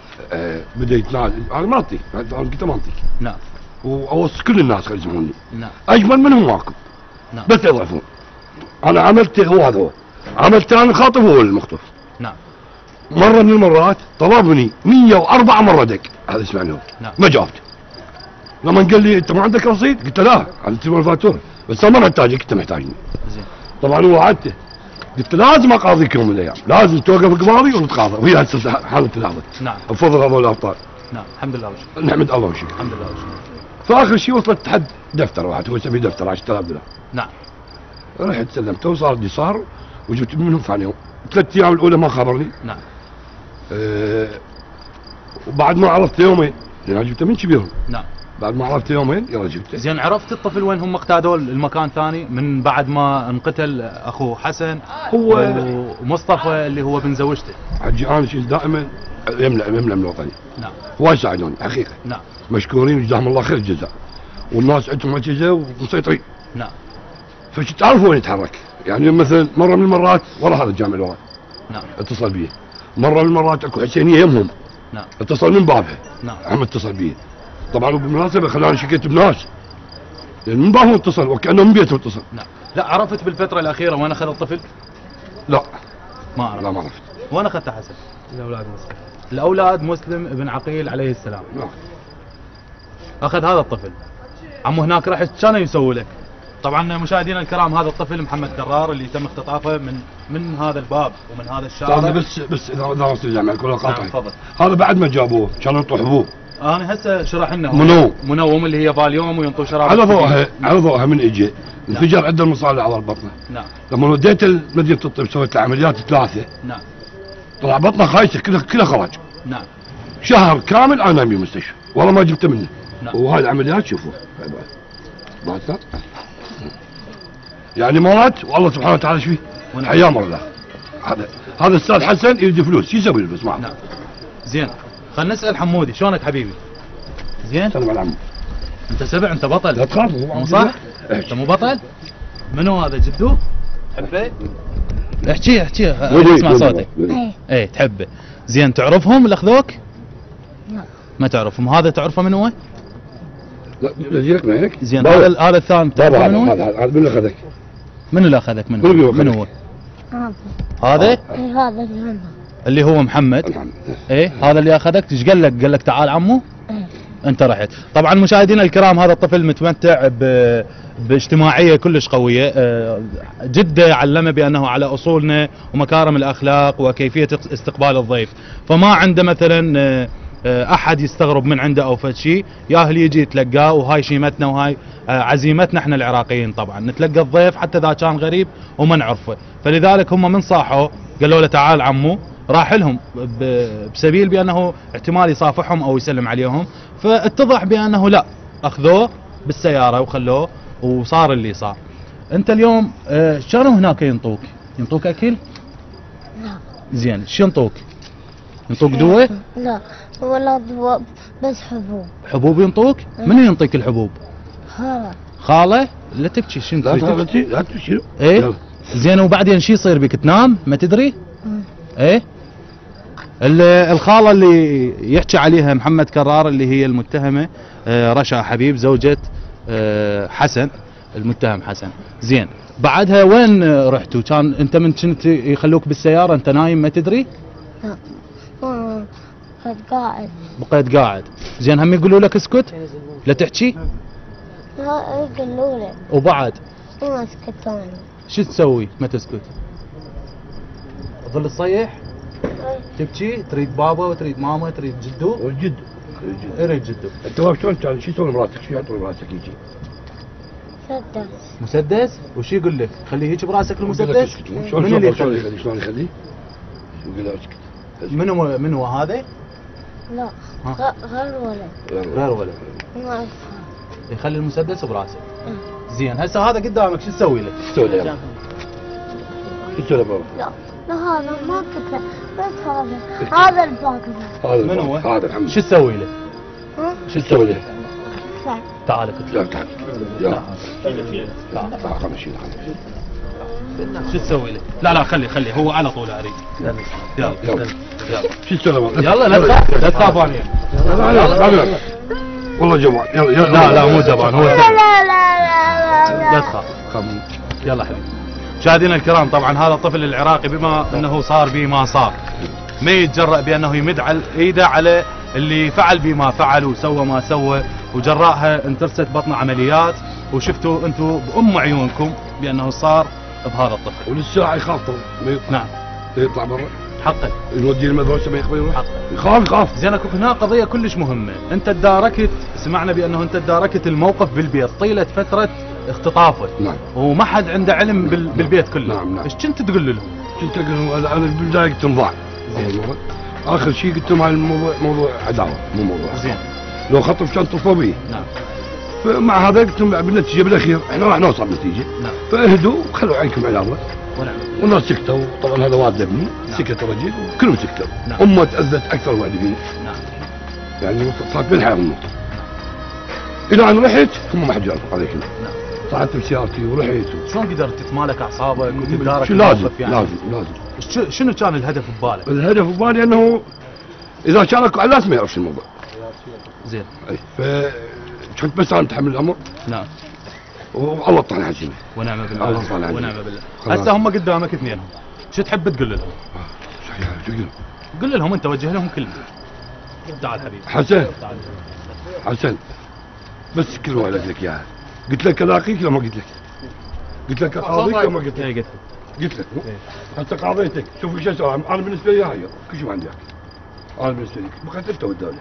بدا يتنازل، انا ما اعطيك، انا قلت ما اعطيك. نعم. واوصي كل الناس خلي يسمعوني. نعم. اجمل منهم ماكو. نعم. بس يضعفون. انا عملته هو هذا هو. عملت انا خاطب هو المخطوف. نعم. مره من المرات طلبني 104 مره دق، هذا اسمعني هو. نعم. ما جاوبت. لما قال لي انت ما عندك رصيد؟ قلت له لا، عندي تليفون الفاتوره، بس انا ما محتاجك، انت محتاجني. زين. طبعا هو وعدته. قلت لازم اقاضيك يوم من الايام، لازم توقف قبالي ونتقاضى، وهي هسه حاله اللحظه. نعم. بفضل هذول الابطال. نعم، الحمد لله وشكرا. نحمد الله وشكرا. الحمد لله وشكرا. فاخر شيء وصلت حد دفتر واحد، هو يسميه دفتر 10000 دولار. نعم. رحت سلمته وصار اللي صار، وجبت منهم ثاني يوم. 3 ايام الاولى ما خبرني. نعم. وبعد ما عرفت يومين، لان انا جبته من كبيرهم. نعم. بعد ما عرفت يومين يلا جبته. زين، عرفت الطفل وين هم اقتادوا المكان ثاني من بعد ما انقتل اخوه حسن هو ومصطفى اللي هو بن زوجته؟ حجي انا شيء دائما يملأ الوطني. نعم. هو يساعدوني حقيقه. نعم. مشكورين وجزاهم الله خير الجزاء. والناس عندهم اجهزه ومسيطرين. نعم. فش تعرف وين يتحرك؟ يعني مثلا مره من المرات ورا هذا الجامع اللي ورا. نعم. اتصل بي. مره من المرات اكو حسينيه يمهم. نعم. اتصل من بابها. نعم. هم اتصل بي. طبعا بالمناسبه خلاني شكيت بناس. لان من بابهم اتصل وكانه من بيته اتصل. نعم. لا، عرفت بالفتره الاخيره وين اخذ الطفل؟ لا. ما اعرف. لا ما عرفت. وين اخذته حسن؟ الاولاد مسلم. الاولاد مسلم بن عقيل عليه السلام. نعم. اخذ هذا الطفل. عمو هناك رحت كانوا يسوي لك. طبعا مشاهدينا الكرام، هذا الطفل محمد كرار اللي تم اختطافه من هذا الباب ومن هذا الشارع. هذا بس اذا وصل الجامع كله قاطع. نعم تفضل. هذا بعد ما جابوه كانوا يطحبوه. انا هسه شرح لنا منوم اللي هي فاليوم وينطوا شراب. على ضوءها من اجى انفجر عند المصالح على البطنه. نعم. لما وديت مدينه الطب سويت العمليات 3. نعم. طلع بطنه خايسه كلها خرج. نعم. شهر كامل انا نايم بالمستشفى والله ما جبته منه. نعم. وهاي العمليات شوفوا بعد يعني مات والله سبحانه وتعالى شفيه حياه مرة. هذا الاستاذ حسن يريد فلوس، شو يسوي الفلوس معه؟ نعم. زين، خلينا نسال حمودي، شلونك حبيبي؟ زين؟ سلام على عمو. انت سبع، انت بطل. لا تخاف مو صح؟ انت مو بطل؟ منو هذا؟ جدو؟ حبه؟ احكي ودي اسمع صوتك. ايه ايه تحبه. زين تعرفهم اللي اخذوك؟ لا ما تعرفهم. هذا تعرفه من هو؟ لا لك ما هيك. زين هذا الثاني تعرفه من هو؟ هذا من اللي اخذك؟ من اللي اخذك من من هو؟ اللي من أخذك؟ هو؟ هذا هذا ايه هذا اللي هنا اللي هو محمد. ايه هذا اللي اخذك. ايش قال لك؟ قال لك تعال عمو؟ ايه انت رحت. طبعا مشاهدينا الكرام هذا الطفل متمتع باجتماعيه كلش قويه. جده علمه بانه على اصولنا ومكارم الاخلاق وكيفيه استقبال الضيف، فما عنده مثلا احد يستغرب من عنده او فد شيء، ياهل يجي يتلقاه، وهاي شيمتنا وهاي عزيمتنا احنا العراقيين. طبعا نتلقى الضيف حتى اذا كان غريب وما نعرفه، فلذلك هم من صاحوا قالوا له تعال عمو، راح لهم بسبيل بانه احتمال يصافحهم او يسلم عليهم، فاتضح بانه لا، اخذوه بالسياره وخلوه وصار اللي صار. انت اليوم شلون هناك ينطوك اكل؟ لا زين شو ينطوك؟ ينطوك دواء؟ لا ولا دواء بس حبوب. حبوب ينطوك؟ من ينطيك الحبوب؟ خاله؟ لا تبكي. شو لا تبكي. ايه زين وبعدين شو يصير بك؟ تنام ما تدري؟ ايه الخاله اللي يحكي عليها محمد كرار اللي هي المتهمه رشا حبيب زوجة حسن، المتهم حسن. زين بعدها وين رحتوا؟ كان انت من كنت يخلوك بالسياره انت نايم ما تدري؟ لا كنت قاعد. بقيت قاعد. زين هم يقولوا لك اسكت لا تحكي؟ لا يقولوا لي. وبعد ما سكتوني. شو تسوي ما تسكت؟ تظل تصيح؟ تبكي؟ تريد بابا وتريد ماما تريد جدو؟ والجد يريد جدو. انت واقف شلون كان شو يسوي براسك؟ شو يحط براسك يجي؟ مسدس؟ وش يقول لك؟ خليه هيك براسك المسدس؟ شلون اللي يخليه؟ شلون يخليه؟ يقول له اسكت. من هو هذا؟ لا غير ولد. غير ولد. ما أعرف. يخلي المسدس براسه. زين هسه هذا قدامك شو تسوي له؟ شو تسوي له؟ شو تسوي له بابا؟ لا هذا ما كنت بس هذا الباقي. هذا من هو؟ هذا محمد. شو تسوي له؟ شو تسوي له؟ تعال لا تعال. يلا. تعال خلنا نشيل شو تسوي له؟ لا خلي هو على طول اريد. يلا شو تسوي له؟ يلا لا تخاف انا. والله جبان. يلا لا مو جبان هو. لا تخاف. يلا حبيبي. مشاهدينا الكرام طبعا هذا الطفل العراقي بما انه صار به ما صار، ما يتجرأ بانه يمد على ايده على اللي فعل بما فعل وسوى ما سوى، وجراءها انترست بطنه عمليات، وشفتوا انتم بام عيونكم بانه صار بهذا الطفل. وللساعه يخاف طبعا ما يطلع. نعم يطلع برا حقه يوديه المدرسه ما يقبل يروح. حقه يخاف. زين اكو هنا قضيه كلش مهمه، انت تداركت، سمعنا بانه انت تداركت الموقف بالبيت طيله فتره اختطافه. نعم. وما حد عنده علم بالبيت كله. نعم. ايش كنت تقول لهم؟ كنت اقول انا بالبدايه قلت انضاع. اخر شيء قلت لهم هاي الموضوع موضوع عداوه مو موضوع. زين. لو خطف كان طفوا بي. نعم. فمع هذا قلت لهم بالنتيجه بالاخير احنا راح نوصل نتيجه. نعم. فاهدوا وخلوا عينكم على الله. ونعم. والناس سكتوا، طبعا هذا والد ابني. نعم. سكت الرجل وكلهم سكتوا. نعم. امه تاذت اكثر واحده فينا. نعم. يعني صارت بالحياه والموت. الى ان رحت هم ما حد يعرف علي كله. نعم. طلعت بسيارتي ورحت. شلون قدرت تتمالك اعصابك وتدارك شو لازم الموقف يعني؟ لازم. شنو كان الهدف ببالك؟ الهدف ببالي انه اذا كان اكو علات ما يعرفش الموضوع. زين. اي كنت بس انا اتحمل الامر. نعم. والله طلع حزينه. ونعم بالله. الله طلع ونعم بالله. هسه هم قدامك اثنينهم، شو تحب تقول لهم؟ شو تقول؟ قل لهم انت، وجه لهم كلمه. تعال حبيبي. حسن. حسن بس كلمه قلت لك اياها. قلت لك الاقيك لما قلت لك. قلت لك اقاضيك لما قلت لك. قلت لك. حتى قاضيتك. شوف ايش اسوي انا بالنسبه لي هاي كل شيء ما عندي. انا بالنسبه لي بقيت انت والدوله.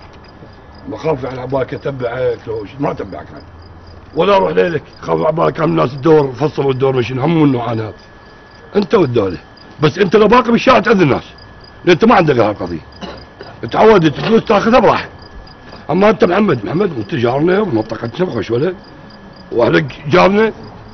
بخاف على عبالك اتبعك لو ما اتبعك انا. ولا اروح ليلك، خاف عبالك عم الناس الدور فصلوا الدور مشين هم من نوعان هذا. انت والدوله. بس انت لو باقي بالشارع تاذي الناس. لان انت ما عندك هالقضيه. تعودت الفلوس تاخذها براحه. اما انت محمد انت جارنا بمنطقتنا بخش ولد. واهلك جارنا.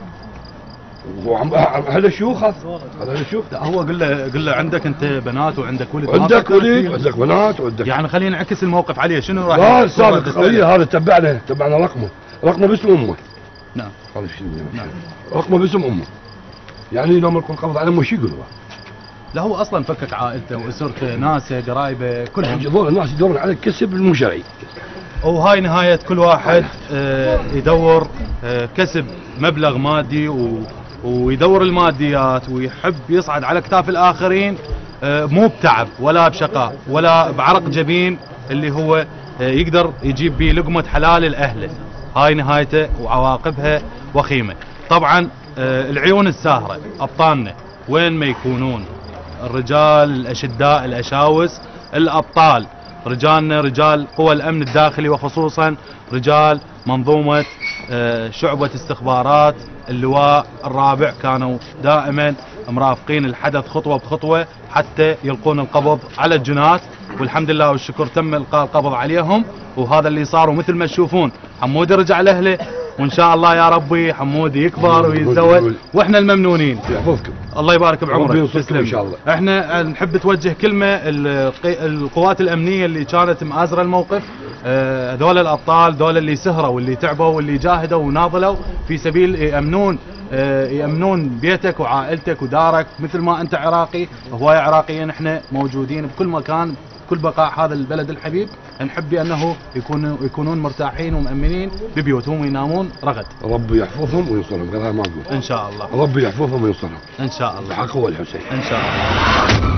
هذا شيوخ هذا شيوخ. لا هو قل له عندك انت بنات وعندك ولد. عندك ولد وعندك بنات وعندك. يعني خلينا نعكس الموقف عليه، شنو راح؟ لا صار القضيه هذا تبعنا رقمه باسم امه. نعم. رقمه باسم امه. يعني لو ما يكون قبض على مش يقولوا. لا هو اصلا فكك عائلته واسرته ناسه قرايبه كلهم هذول الناس يدورون على الكسب المو شرعي. وهاي نهايه كل واحد يدور كسب مبلغ مادي ويدور الماديات ويحب يصعد على اكتاف الاخرين، مو بتعب ولا بشقاء ولا بعرق جبين اللي هو يقدر يجيب به لقمه حلال لاهله. هاي نهايته وعواقبها وخيمه. طبعا العيون الساهره ابطالنا وين ما يكونون، الرجال الاشداء الاشاوس الابطال، رجالنا رجال قوى الامن الداخلي وخصوصا رجال منظومه شعبه استخبارات اللواء الرابع، كانوا دائما مرافقين الحدث خطوه بخطوه حتى يلقون القبض على الجنات، والحمد لله والشكر تم القاء القبض عليهم. وهذا اللي صار، ومثل ما تشوفون حمودي رجع لاهله، وان شاء الله يا ربي حمودي يكبر ويتزوج واحنا الممنونين. يحفظكم. الله يبارك بعمرك. تسلم ان شاء الله. احنا نحب توجه كلمه القوات الامنيه اللي كانت مآزره الموقف، هذول الابطال، ذول اللي سهروا واللي تعبوا واللي جاهدوا وناضلوا في سبيل يامنون بيتك وعائلتك ودارك، مثل ما انت عراقي هواي عراقيين احنا موجودين بكل مكان كل بقاع هذا البلد الحبيب، نحب بانه يكونون مرتاحين ومأمنين ببيوتهم وينامون رغد. ربي يحفظهم وينصرهم، غير ما اقول. ان شاء الله. ربي يحفظهم وينصرهم. ان شاء الله. بحق هو الحسين. ان شاء الله.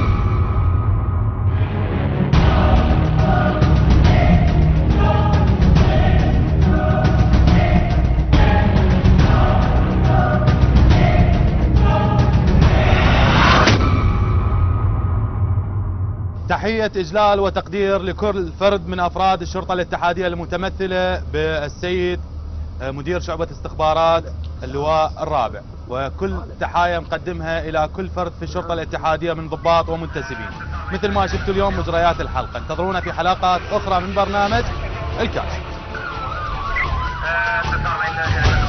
تحية إجلال وتقدير لكل فرد من أفراد الشرطة الاتحادية المتمثلة بالسيد مدير شعبة استخبارات اللواء الرابع، وكل تحايا مقدمها إلى كل فرد في الشرطة الاتحادية من ضباط ومنتسبين. مثل ما شفتوا اليوم مجريات الحلقة، انتظرونا في حلقات أخرى من برنامج الكاشف.